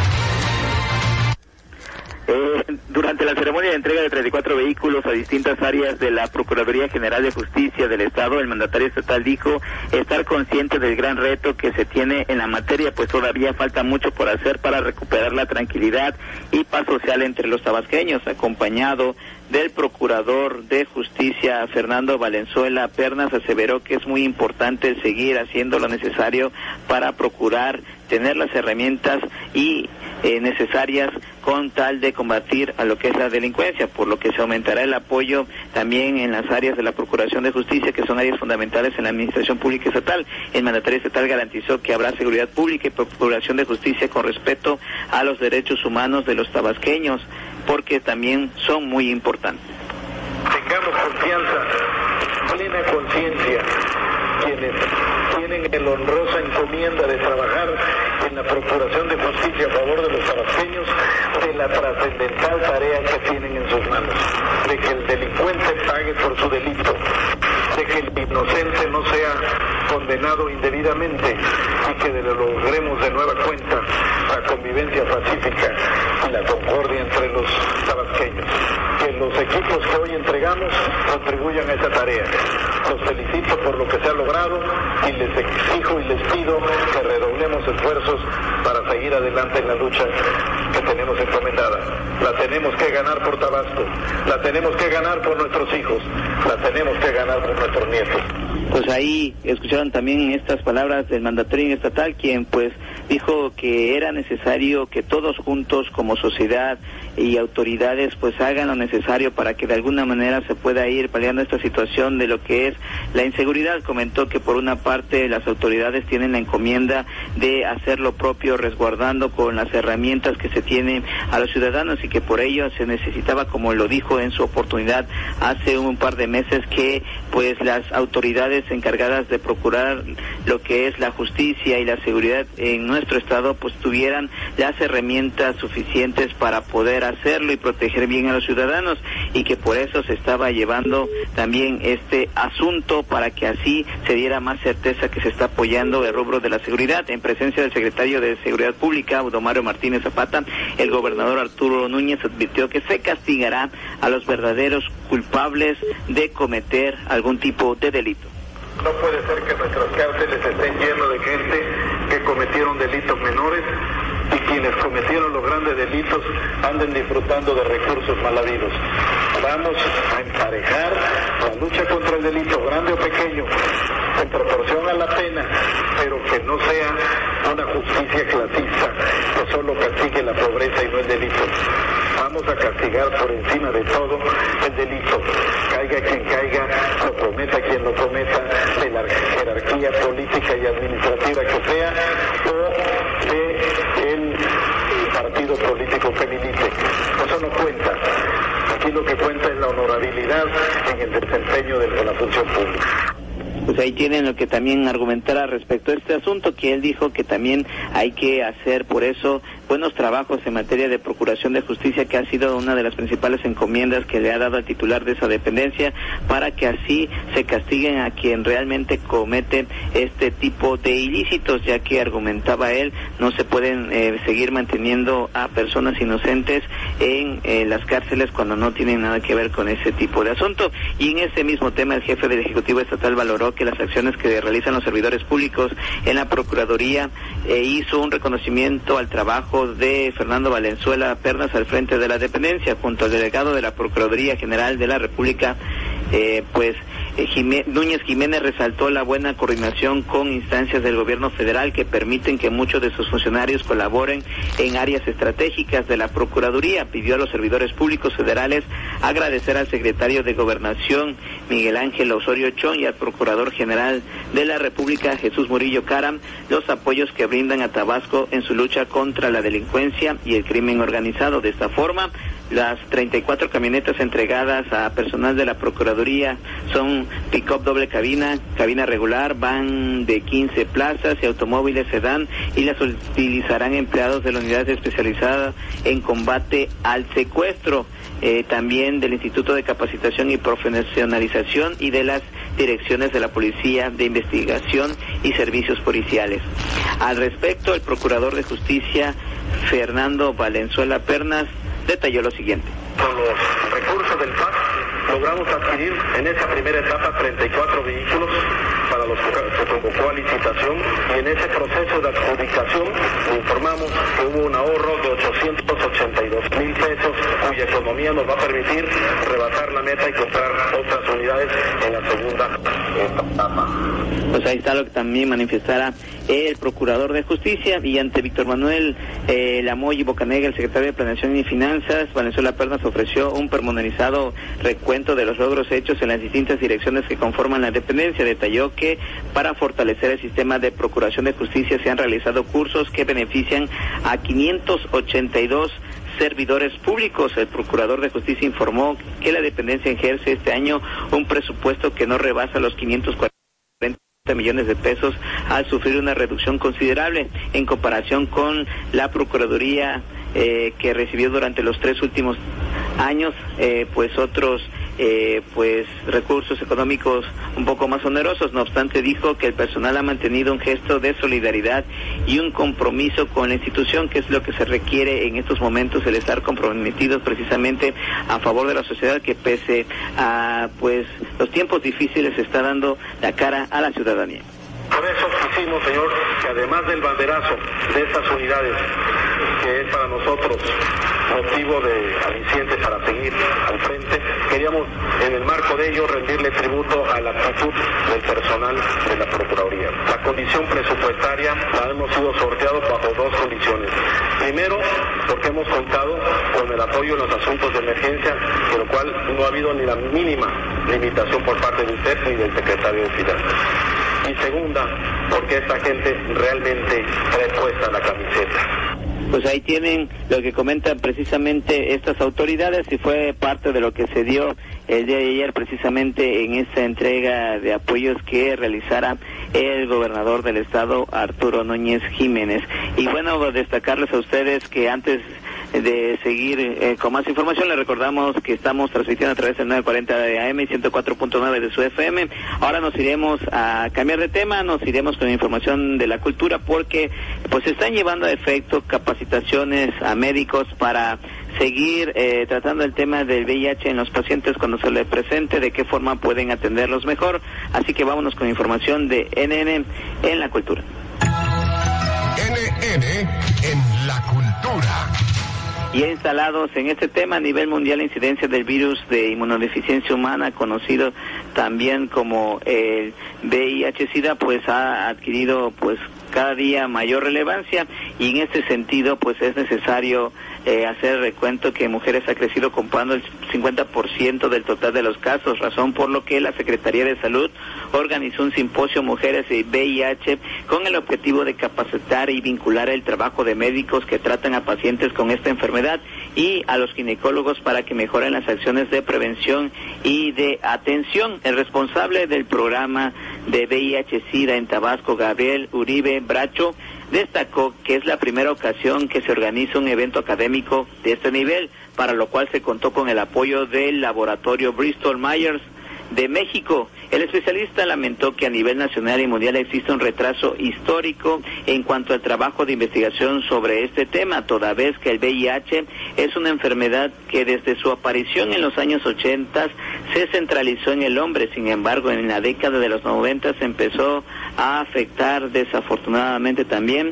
Eh, durante la ceremonia de entrega de treinta y cuatro vehículos a distintas áreas de la Procuraduría General de Justicia del Estado, el mandatario estatal dijo estar consciente del gran reto que se tiene en la materia, pues todavía falta mucho por hacer para recuperar la tranquilidad y paz social entre los tabasqueños. Acompañado del Procurador de Justicia, Fernando Valenzuela Pernas, aseveró que es muy importante seguir haciendo lo necesario para procurar tener las herramientas y eh, necesarias con tal de combatir a lo que es la delincuencia, por lo que se aumentará el apoyo también en las áreas de la Procuración de Justicia, que son áreas fundamentales en la Administración Pública Estatal. El mandatario estatal garantizó que habrá seguridad pública y Procuración de Justicia con respeto a los derechos humanos de los tabasqueños, porque también son muy importantes. Tengamos confianza, plena conciencia, quienes tienen el honrosa encomienda de trabajar en la Procuración de Justicia a favor de los tabasqueños, de la trascendental tarea que tienen en sus manos, de que el delincuente pague por su delito, de que el inocente no sea condenado indebidamente y que logremos de nueva cuenta la convivencia pacífica y la concordia entre los tabasqueños. Que los equipos que hoy entregamos contribuyan a esa tarea. Los felicito por lo que se ha logrado y les exijo y les pido que redoblemos esfuerzos para seguir adelante en la lucha que tenemos encomendada. La tenemos que ganar por Tabasco, la tenemos que ganar por nuestros hijos, la tenemos que ganar por nuestros nietos. Pues ahí escucharon también estas palabras del mandatario estatal, quien pues dijo que era necesario que todos juntos como sociedad y autoridades pues hagan lo necesario para que de alguna manera se pueda ir paliando esta situación de lo que es la inseguridad. Comentó que por una parte las autoridades tienen la encomienda de hacer lo propio, resguardando con las herramientas que se tienen a los ciudadanos, y que por ello se necesitaba, como lo dijo en su oportunidad hace un par de meses, que pues las autoridades encargadas de procurar lo que es la justicia y la seguridad en nuestro estado pues tuvieran las herramientas suficientes para poder hacerlo y proteger bien a los ciudadanos, y que por eso se estaba llevando también este asunto para que así se diera más certeza que se está apoyando el rubro de la seguridad. En presencia del secretario de Seguridad Pública, Audomario Martínez Zapata, el gobernador Arturo Núñez advirtió que se castigará a los verdaderos culpables de cometer algún tipo de delito. No puede ser que nuestras cárceles estén llenas de gente que cometieron delitos menores y quienes cometieron los grandes delitos anden disfrutando de recursos mal habidos. Vamos a emparejar la lucha contra el delito, grande o pequeño, en proporción a la pena, pero que no sea una justicia clasista que solo castigue la pobreza y no el delito. Vamos a castigar por encima de todo el delito, caiga quien caiga, lo cometa quien lo cometa, de la jerarquía política y administrativa que sea, o de el partido político que milite. Eso no cuenta. Aquí lo que cuenta es la honorabilidad en el desempeño de la función pública. Pues ahí tienen lo que también argumentará respecto a este asunto, que él dijo que también hay que hacer por eso buenos trabajos en materia de procuración de justicia, que ha sido una de las principales encomiendas que le ha dado al titular de esa dependencia, para que así se castiguen a quien realmente comete este tipo de ilícitos, ya que argumentaba él, no se pueden eh, seguir manteniendo a personas inocentes en eh, las cárceles cuando no tienen nada que ver con ese tipo de asunto. Y en ese mismo tema el jefe del Ejecutivo Estatal valoró que las acciones que realizan los servidores públicos en la Procuraduría eh, hizo un reconocimiento al trabajo de Fernando Valenzuela Pernas al frente de la dependencia, junto al delegado de la Procuraduría General de la República. Eh, pues eh, Jimé- Núñez Jiménez resaltó la buena coordinación con instancias del gobierno federal que permiten que muchos de sus funcionarios colaboren en áreas estratégicas de la Procuraduría. Pidió a los servidores públicos federales agradecer al secretario de Gobernación, Miguel Ángel Osorio Chong, y al Procurador General de la República, Jesús Murillo Caram, los apoyos que brindan a Tabasco en su lucha contra la delincuencia y el crimen organizado. De esta forma, las treinta y cuatro camionetas entregadas a personal de la Procuraduría son pick-up doble cabina, cabina regular, van de quince plazas y automóviles sedán, y las utilizarán empleados de la unidad especializada en combate al secuestro, eh, también del Instituto de Capacitación y Profesionalización y de las direcciones de la Policía de Investigación y Servicios Policiales. Al respecto, el Procurador de Justicia, Fernando Valenzuela Pernas, detalló lo siguiente. Con los recursos del P A C logramos adquirir en esa primera etapa treinta y cuatro vehículos para los que se convocó a licitación, y en ese proceso de adjudicación informamos que hubo un ahorro de ochocientos ochenta y dos mil pesos, cuya economía nos va a permitir rebasar la meta y comprar otras unidades en la segunda etapa. Pues ahí está lo que también manifestara el Procurador de Justicia. Y ante Víctor Manuel eh, Lamoy Bocanegra, el secretario de Planeación y Finanzas, Valenzuela Pernas ofreció un pormenorizado recuento de los logros hechos en las distintas direcciones que conforman la dependencia. Detalló que para fortalecer el sistema de procuración de justicia se han realizado cursos que benefician a quinientos ochenta y dos servidores públicos. El Procurador de Justicia informó que la dependencia ejerce este año un presupuesto que no rebasa los quinientos cuarenta millones de pesos, al sufrir una reducción considerable en comparación con la Procuraduría eh, que recibió durante los tres últimos años eh, pues otros eh, pues recursos económicos un poco más onerosos. No obstante, dijo que el personal ha mantenido un gesto de solidaridad y un compromiso con la institución, que es lo que se requiere en estos momentos, el estar comprometidos precisamente a favor de la sociedad, que pese a pues los tiempos difíciles se está dando la cara a la ciudadanía. Por eso quisimos, señor, que además del banderazo de estas unidades, que es para nosotros motivo de aliciente para seguir al frente, queríamos en el marco de ello rendirle tributo a la actitud del personal de la Procuraduría. La condición presupuestaria la hemos sido sorteados bajo dos condiciones. Primero, porque hemos contado con el apoyo en los asuntos de emergencia, de lo cual no ha habido ni la mínima limitación por parte de usted ni del secretario de Finanzas. Y segunda, porque esta gente realmente trae puesta la camiseta. Pues ahí tienen lo que comentan precisamente estas autoridades, y fue parte de lo que se dio el día de ayer precisamente en esta entrega de apoyos que realizara el gobernador del estado, Arturo Núñez Jiménez. Y bueno, destacarles a ustedes que antes de seguir eh, con más información, les recordamos que estamos transmitiendo a través del nueve cuarenta de A M y ciento cuatro punto nueve de su F M. Ahora nos iremos a cambiar de tema, nos iremos con información de la cultura, porque pues se están llevando a efecto capacitaciones a médicos para seguir eh, tratando el tema del V I H en los pacientes cuando se les presente, de qué forma pueden atenderlos mejor. Así que vámonos con información de N N en la cultura. N N en la cultura. Y instalados en este tema a nivel mundial, la incidencia del virus de inmunodeficiencia humana, conocido también como el V I H-Sida, pues ha adquirido pues cada día mayor relevancia, y en este sentido pues es necesario eh, hacer recuento que mujeres ha crecido ocupando el cincuenta por ciento del total de los casos, razón por lo que la Secretaría de Salud organizó un simposio Mujeres y V I H con el objetivo de capacitar y vincular el trabajo de médicos que tratan a pacientes con esta enfermedad y a los ginecólogos para que mejoren las acciones de prevención y de atención. El responsable del programa de V I H-Sida en Tabasco, Gabriel Uribe Bracho, destacó que es la primera ocasión que se organiza un evento académico de este nivel, para lo cual se contó con el apoyo del laboratorio Bristol Myers de México. El especialista lamentó que a nivel nacional y mundial existe un retraso histórico en cuanto al trabajo de investigación sobre este tema, toda vez que el V I H es una enfermedad que desde su aparición en los años ochenta se centralizó en el hombre. Sin embargo, en la década de los noventa se empezó a afectar desafortunadamente también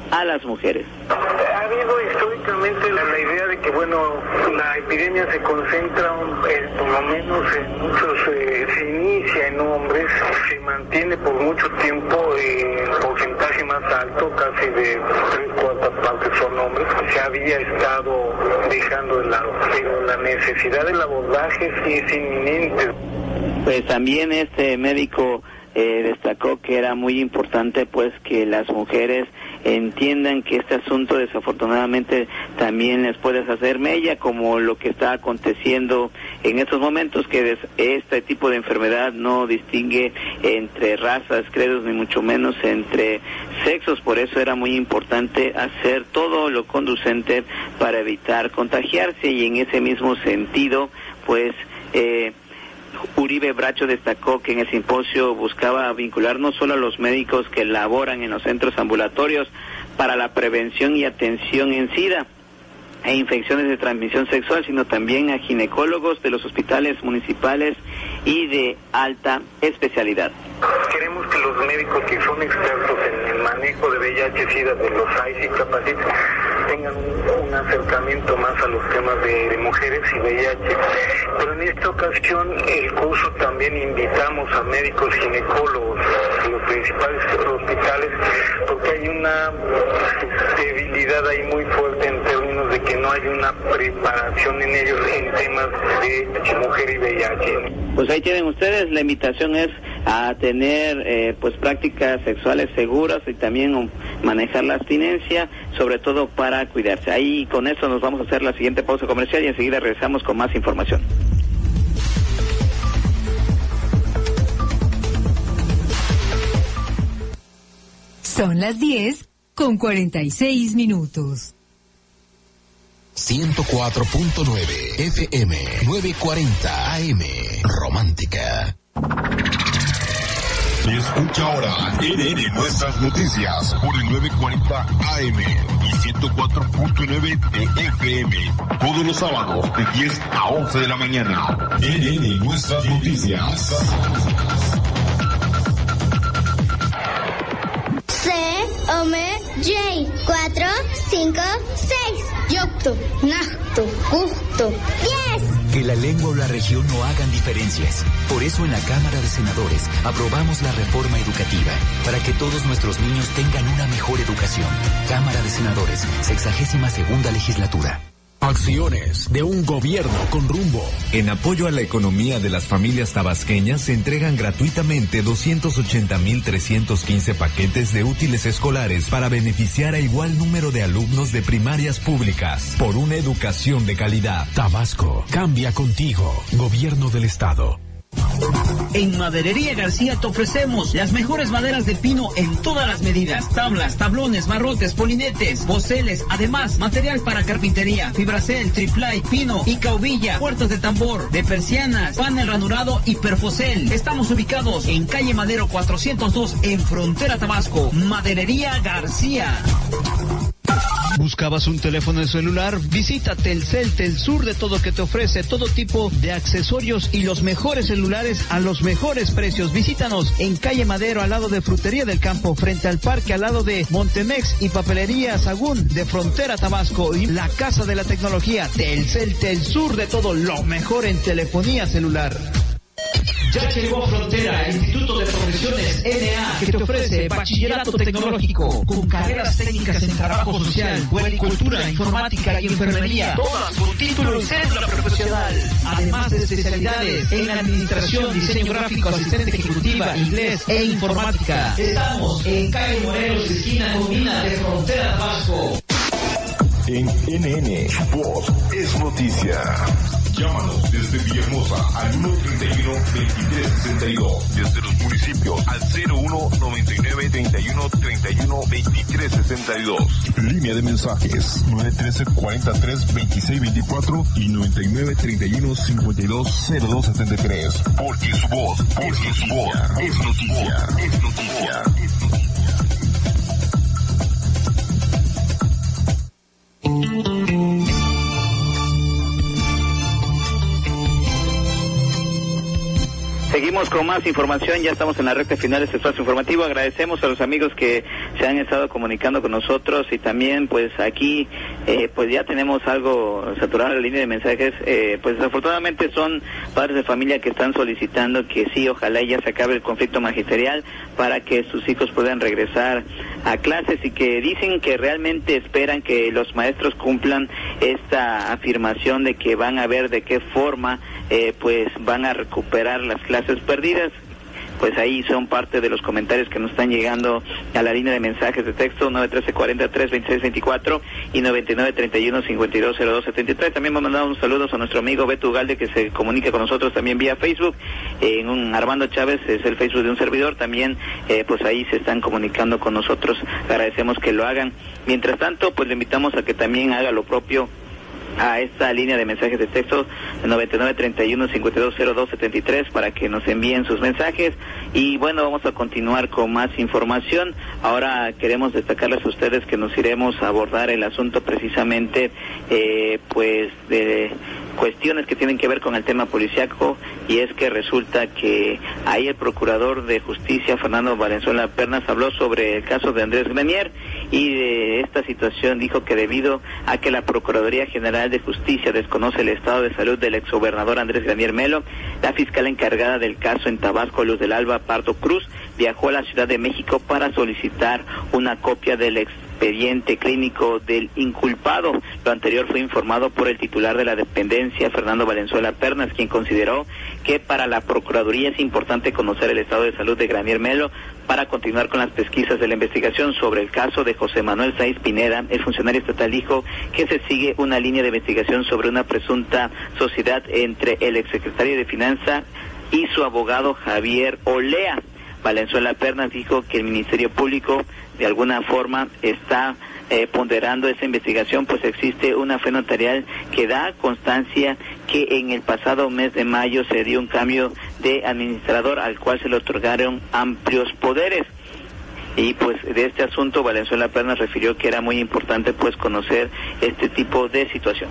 a las mujeres. Ha habido históricamente la, la idea de que, bueno, la epidemia se concentra, eh, por lo menos en muchos, eh, se inicia en hombres, se mantiene por mucho tiempo eh, el porcentaje más alto, casi de tres cuartas partes son hombres, se había estado dejando de lado, pero la necesidad del abordaje sí es inminente. Pues también este médico eh, destacó que era muy importante pues que las mujeres entiendan que este asunto desafortunadamente también les puede hacer mella, como lo que está aconteciendo en estos momentos, que des, este tipo de enfermedad no distingue entre razas, credos, ni mucho menos entre sexos. Por eso era muy importante hacer todo lo conducente para evitar contagiarse, y en ese mismo sentido pues eh, Uribe Bracho destacó que en el simposio buscaba vincular no solo a los médicos que laboran en los centros ambulatorios para la prevención y atención en SIDA e infecciones de transmisión sexual, sino también a ginecólogos de los hospitales municipales y de alta especialidad. Queremos que los médicos que son expertos en el manejo de V I H SIDA, de los A I S y capacites, tengan un, un acercamiento más a los temas de, de mujeres y V I H. Pero en esta ocasión el curso también invitamos a médicos ginecólogos de los principales hospitales, porque hay una debilidad ahí muy fuerte en términos de que no hay una preparación en ellos en temas de mujer y V I H. Pues ahí tienen ustedes, la invitación es a tener eh, pues prácticas sexuales seguras y también um, manejar la abstinencia, sobre todo para cuidarse. Ahí con eso nos vamos a hacer la siguiente pausa comercial y enseguida regresamos con más información. Son las diez con cuarenta y seis minutos. ciento cuatro punto nueve F M, novecientos cuarenta A M, Romántica. Escucha ahora N N Nuestras Noticias por el novecientos cuarenta A M y ciento cuatro punto nueve de F M. Todos los sábados de diez a once de la mañana. N N Nuestras Noticias. C, M, J, cuatro, cinco, seis. Yocto, Nacto, Gusto, diez. Que la lengua o la región no hagan diferencias. Por eso en la Cámara de Senadores aprobamos la reforma educativa, para que todos nuestros niños tengan una mejor educación. Cámara de Senadores, sexagésima segunda legislatura. Acciones de un gobierno con rumbo. En apoyo a la economía de las familias tabasqueñas se entregan gratuitamente doscientos ochenta mil trescientos quince paquetes de útiles escolares para beneficiar a igual número de alumnos de primarias públicas por una educación de calidad. Tabasco, cambia contigo. Gobierno del Estado. En Maderería García te ofrecemos las mejores maderas de pino en todas las medidas: tablas, tablones, barrotes, polinetes, boceles, además material para carpintería, fibracel, triplay, pino y caubilla, puertas de tambor, de persianas, panel ranurado y perfocel. Estamos ubicados en calle Madero cuatrocientos dos en Frontera Tabasco. Maderería García. ¿Buscabas un teléfono celular? Visita Telcel, Telsur, de todo que te ofrece todo tipo de accesorios y los mejores celulares a los mejores precios. Visítanos en calle Madero, al lado de Frutería del Campo, frente al parque, al lado de Montemex y Papelería Sagún de Frontera Tabasco, y la Casa de la Tecnología. Telcel, Telsur, de todo lo mejor en telefonía celular. Ya llegó Frontera, el Instituto de Profesiones N A, que te ofrece bachillerato tecnológico con carreras técnicas en trabajo social, puericultura, informática y enfermería, todas con título y cédula profesional, además de especialidades en administración, diseño gráfico, asistente ejecutiva, inglés e informática. Estamos en calle Morelos, esquina Comina de Frontera Tabasco. En N N, voz es noticia. Llámanos desde Villahermosa al uno treinta y uno, veintitrés sesenta y dos. Desde los municipios al cero uno noventa y nueve, treinta y uno, treinta y uno, veintitrés sesenta y dos. Línea de mensajes nueve uno tres, cuarenta y tres, veintiséis veinticuatro y noventa y nueve, treinta y uno, cincuenta y dos, cero dos setenta y tres. Porque su voz, porque su voz es noticia, es noticia, es noticia. Seguimos con más información, ya estamos en la recta final de este espacio informativo. Agradecemos a los amigos que se han estado comunicando con nosotros y también pues aquí eh, pues ya tenemos algo saturada la línea de mensajes. Eh, pues desafortunadamente son padres de familia que están solicitando que sí, ojalá ya se acabe el conflicto magisterial para que sus hijos puedan regresar a clases, y que dicen que realmente esperan que los maestros cumplan esta afirmación de que van a ver de qué forma eh, pues van a recuperar las clases perdidas. Pues ahí son parte de los comentarios que nos están llegando a la línea de mensajes de texto nueve uno tres, cuatro tres, dos seis dos cuatro y nueve nueve tres uno, cinco dos cero dos siete tres. También hemos mandado unos saludos a nuestro amigo Beto Ugalde, que se comunica con nosotros también vía Facebook. Eh, en un Armando Chávez es el Facebook de un servidor, también eh, pues ahí se están comunicando con nosotros. Agradecemos que lo hagan. Mientras tanto, pues le invitamos a que también haga lo propio a esta línea de mensajes de texto nueve nueve tres uno, cinco dos cero dos siete tres para que nos envíen sus mensajes. Y bueno, vamos a continuar con más información. Ahora queremos destacarles a ustedes que nos iremos a abordar el asunto precisamente eh, pues de cuestiones que tienen que ver con el tema policiaco, y es que resulta que ahí el procurador de justicia Fernando Valenzuela Pernas habló sobre el caso de Andrés Granier, y de esta situación dijo que debido a que la Procuraduría General de Justicia desconoce el estado de salud del exgobernador Andrés Granier Melo, la fiscal encargada del caso en Tabasco, Luz del Alba Pardo Cruz, viajó a la Ciudad de México para solicitar una copia del expediente clínico del inculpado. Lo anterior fue informado por el titular de la dependencia, Fernando Valenzuela Pernas, quien consideró que para la Procuraduría es importante conocer el estado de salud de Granier Melo para continuar con las pesquisas de la investigación sobre el caso de José Manuel Sáiz Pineda. El funcionario estatal dijo que se sigue una línea de investigación sobre una presunta sociedad entre el exsecretario de Finanzas y su abogado Javier Olea. Valenzuela Pernas dijo que el Ministerio Público de alguna forma está eh, ponderando esa investigación, pues existe una fe notarial que da constancia que en el pasado mes de mayo se dio un cambio de administrador al cual se le otorgaron amplios poderes. Y pues de este asunto Valenzuela Pernas refirió que era muy importante pues conocer este tipo de situación.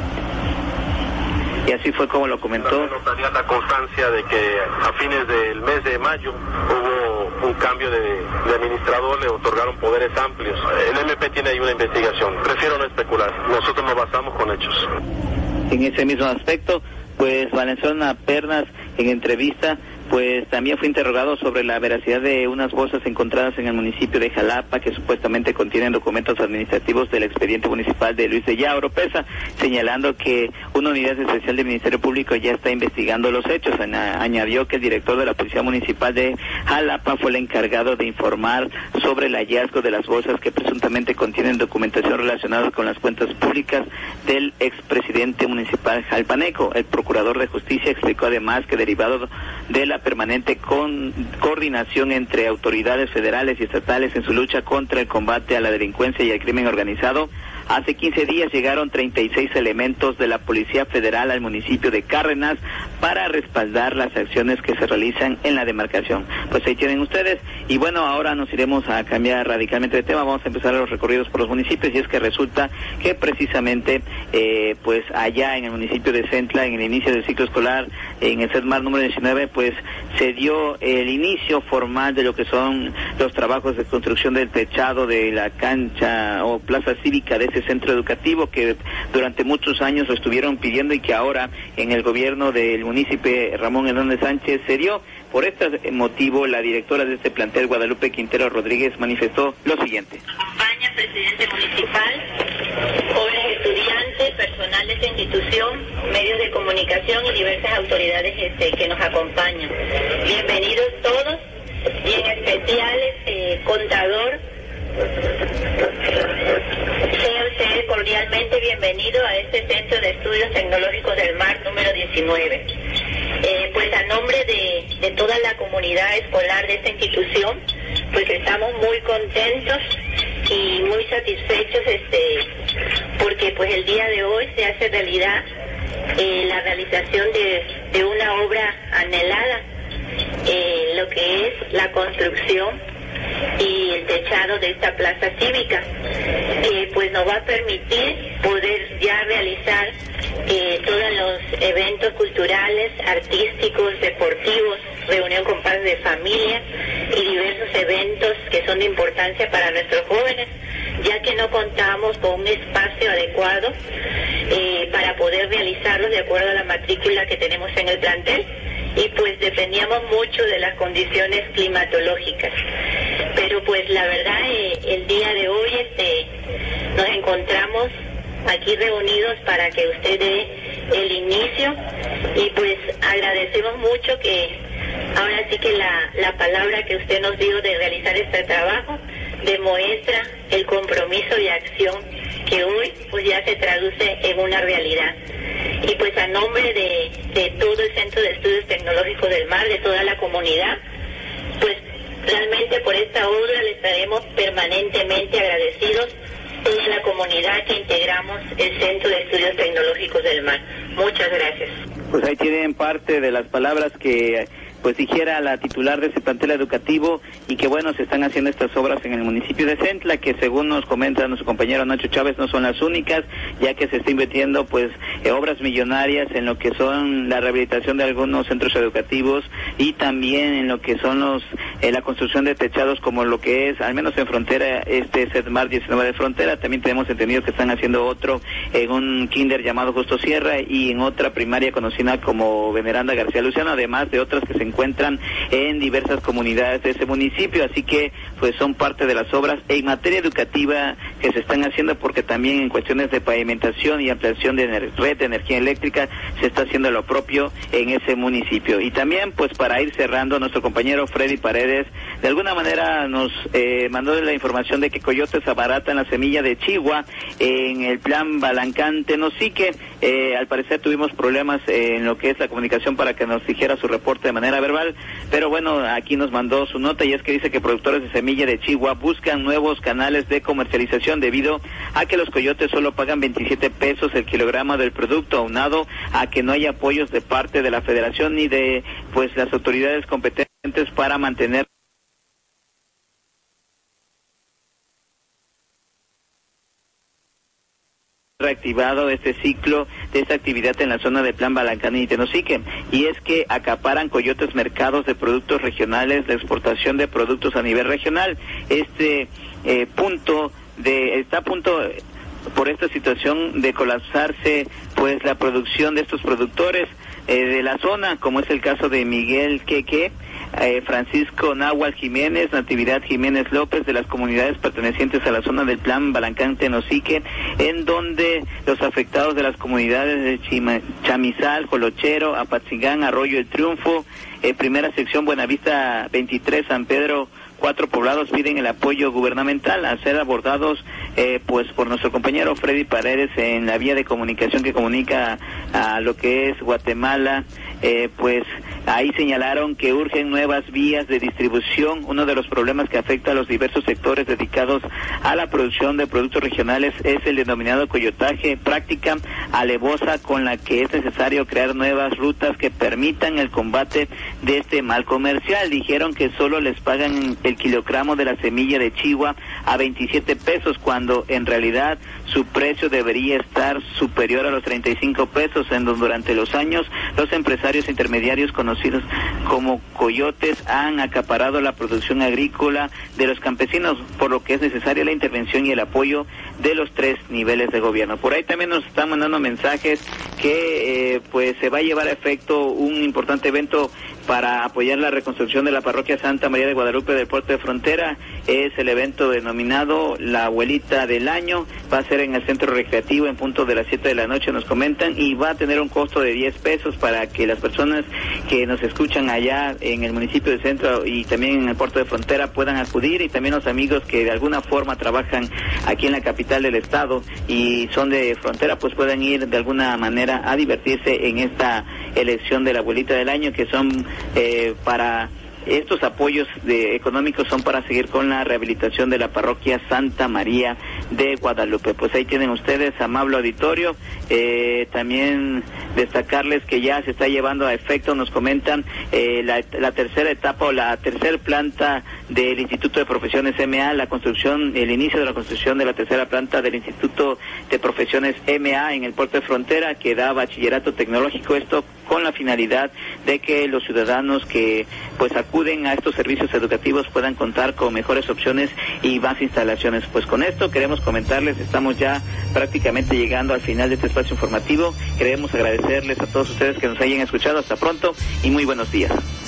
Y así fue como lo comentó. La notaría la constancia de que a fines del mes de mayo hubo un cambio de, de administrador, le otorgaron poderes amplios. El M P tiene ahí una investigación. Prefiero no especular. Nosotros nos basamos con hechos. En ese mismo aspecto, pues Valenzuela Pernas en entrevista pues también fue interrogado sobre la veracidad de unas bolsas encontradas en el municipio de Jalapa que supuestamente contienen documentos administrativos del expediente municipal de Luis de Ya Oropesa, señalando que una unidad especial del Ministerio Público ya está investigando los hechos. Añadió que el director de la Policía Municipal de Jalapa fue el encargado de informar sobre el hallazgo de las bolsas que presuntamente contienen documentación relacionada con las cuentas públicas del expresidente municipal jalpaneco. El procurador de justicia explicó además que derivado de la permanente con coordinación entre autoridades federales y estatales en su lucha contra el combate a la delincuencia y el crimen organizado, hace quince días llegaron treinta y seis elementos de la Policía Federal al municipio de Cárdenas para respaldar las acciones que se realizan en la demarcación. Pues ahí tienen ustedes. Y bueno, ahora nos iremos a cambiar radicalmente de tema. Vamos a empezar los recorridos por los municipios, y es que resulta que precisamente eh, pues allá en el municipio de Centla, en el inicio del ciclo escolar, en el CEDMAR número diecinueve, pues se dio el inicio formal de lo que son los trabajos de construcción del techado de la cancha o plaza cívica de ese centro educativo, que durante muchos años lo estuvieron pidiendo y que ahora en el gobierno del municipio Ramón Hernández Sánchez se dio. Por este motivo, la directora de este plantel, Guadalupe Quintero Rodríguez, manifestó lo siguiente. Acompaña presidente municipal, jóvenes estudiantes, personal de esta institución, medios de comunicación y diversas autoridades este, que nos acompañan. Bienvenidos todos, y en especial este contador. Sea usted cordialmente bienvenido a este Centro de Estudios Tecnológicos del Mar número diecinueve. Eh, pues a nombre de, de toda la comunidad escolar de esta institución, pues estamos muy contentos y muy satisfechos este porque pues el día de hoy se hace realidad eh, la realización de, de una obra anhelada, eh, lo que es la construcción y el techado de esta plaza cívica, que pues nos va a permitir poder ya realizar eh, todos los eventos culturales, artísticos, deportivos, reunión con padres de familia y diversos eventos eventos que son de importancia para nuestros jóvenes, ya que no contamos con un espacio adecuado eh, para poder realizarlos de acuerdo a la matrícula que tenemos en el plantel, y pues dependíamos mucho de las condiciones climatológicas. Pero pues la verdad eh, el día de hoy este, nos encontramos aquí reunidos para que usted dé el inicio, y pues agradecemos mucho que ahora sí que la, la palabra que usted nos dio de realizar este trabajo demuestra el compromiso y acción que hoy pues ya se traduce en una realidad. Y pues a nombre de, de todo el Centro de Estudios Tecnológicos del Mar, de toda la comunidad, pues realmente por esta obra le estaremos permanentemente agradecidos toda la comunidad que integramos el Centro de Estudios Tecnológicos del Mar. Muchas gracias. Pues ahí tienen parte de las palabras que pues dijera la titular de ese plantel educativo, y que bueno, se están haciendo estas obras en el municipio de Centla, que según nos comenta nuestro compañero Nacho Chávez no son las únicas, ya que se está invirtiendo pues eh, obras millonarias en lo que son la rehabilitación de algunos centros educativos, y también en lo que son los eh, la construcción de techados, como lo que es, al menos en Frontera, este Setmar diecinueve de Frontera. También tenemos entendido que están haciendo otro en un kinder llamado Justo Sierra, y en otra primaria conocida como Veneranda García Luciano, además de otras que se encuentran en diversas comunidades de ese municipio. Así que pues son parte de las obras en materia educativa que se están haciendo, porque también en cuestiones de pavimentación y ampliación de red de energía eléctrica se está haciendo lo propio en ese municipio. Y también pues para ir cerrando, nuestro compañero Freddy Paredes de alguna manera nos eh, mandó la información de que coyotes abaratan la semilla de chigua en el plan Balancán Tenosique. Eh, al parecer tuvimos problemas en lo que es la comunicación para que nos dijera su reporte de manera verbal, pero bueno, aquí nos mandó su nota, y es que dice que productores de semilla de chigua buscan nuevos canales de comercialización debido a que los coyotes solo pagan veintisiete pesos el kilogramo del producto, aunado a que no hay apoyos de parte de la federación ni de pues las autoridades competentes para mantener reactivado este ciclo de esta actividad en la zona del Plan Balancán y Tenosique, y es que acaparan coyotes mercados de productos regionales, de exportación de productos a nivel regional. Este eh, punto de está a punto por esta situación de colapsarse pues la producción de estos productores eh, de la zona, como es el caso de Miguel Queque, Eh, Francisco Nahual Jiménez, Natividad Jiménez López, de las comunidades pertenecientes a la zona del Plan Balancán Tenosique, en donde los afectados de las comunidades de Chima, Chamizal, Jolochero, Apatzingán, Arroyo El Triunfo, eh, Primera Sección Buenavista veintitrés, San Pedro, cuatro poblados piden el apoyo gubernamental a ser abordados eh, pues por nuestro compañero Freddy Paredes en la vía de comunicación que comunica a lo que es Guatemala. Eh, pues ahí señalaron que urgen nuevas vías de distribución. Uno de los problemas que afecta a los diversos sectores dedicados a la producción de productos regionales es el denominado coyotaje, práctica alevosa con la que es necesario crear nuevas rutas que permitan el combate de este mal comercial. Dijeron que solo les pagan el kilogramo de la semilla de chigua a veintisiete pesos, cuando en realidad su precio debería estar superior a los treinta y cinco pesos, en donde durante los años los empresarios intermediarios conocidos como coyotes han acaparado la producción agrícola de los campesinos, por lo que es necesaria la intervención y el apoyo de los tres niveles de gobierno. Por ahí también nos están mandando mensajes que eh, pues se va a llevar a efecto un importante evento para apoyar la reconstrucción de la parroquia Santa María de Guadalupe del Puerto de Frontera. Es el evento denominado La Abuelita del Año. Va a ser en el centro recreativo en punto de las siete de la noche, nos comentan, y va a tener un costo de diez pesos para que las personas que nos escuchan allá en el municipio del centro y también en el Puerto de Frontera puedan acudir, y también los amigos que de alguna forma trabajan aquí en la capital del estado y son de frontera, pues puedan ir de alguna manera a divertirse en esta elección de la Abuelita del Año, que son eh, para estos apoyos de, económicos son para seguir con la rehabilitación de la parroquia Santa María de Guadalupe. Pues ahí tienen ustedes, amable auditorio. Eh, también destacarles que ya se está llevando a efecto, nos comentan, eh, la, la tercera etapa o la tercera planta del Instituto de Profesiones M A, la construcción, el inicio de la construcción de la tercera planta del Instituto de Profesiones M A en el puerto de Frontera, que da bachillerato tecnológico, esto con la finalidad de que los ciudadanos que pues acuden a estos servicios educativos puedan contar con mejores opciones y más instalaciones. Pues con esto queremos comentarles, estamos ya prácticamente llegando al final de este espacio informativo. Queremos agradecerles a todos ustedes que nos hayan escuchado. Hasta pronto y muy buenos días.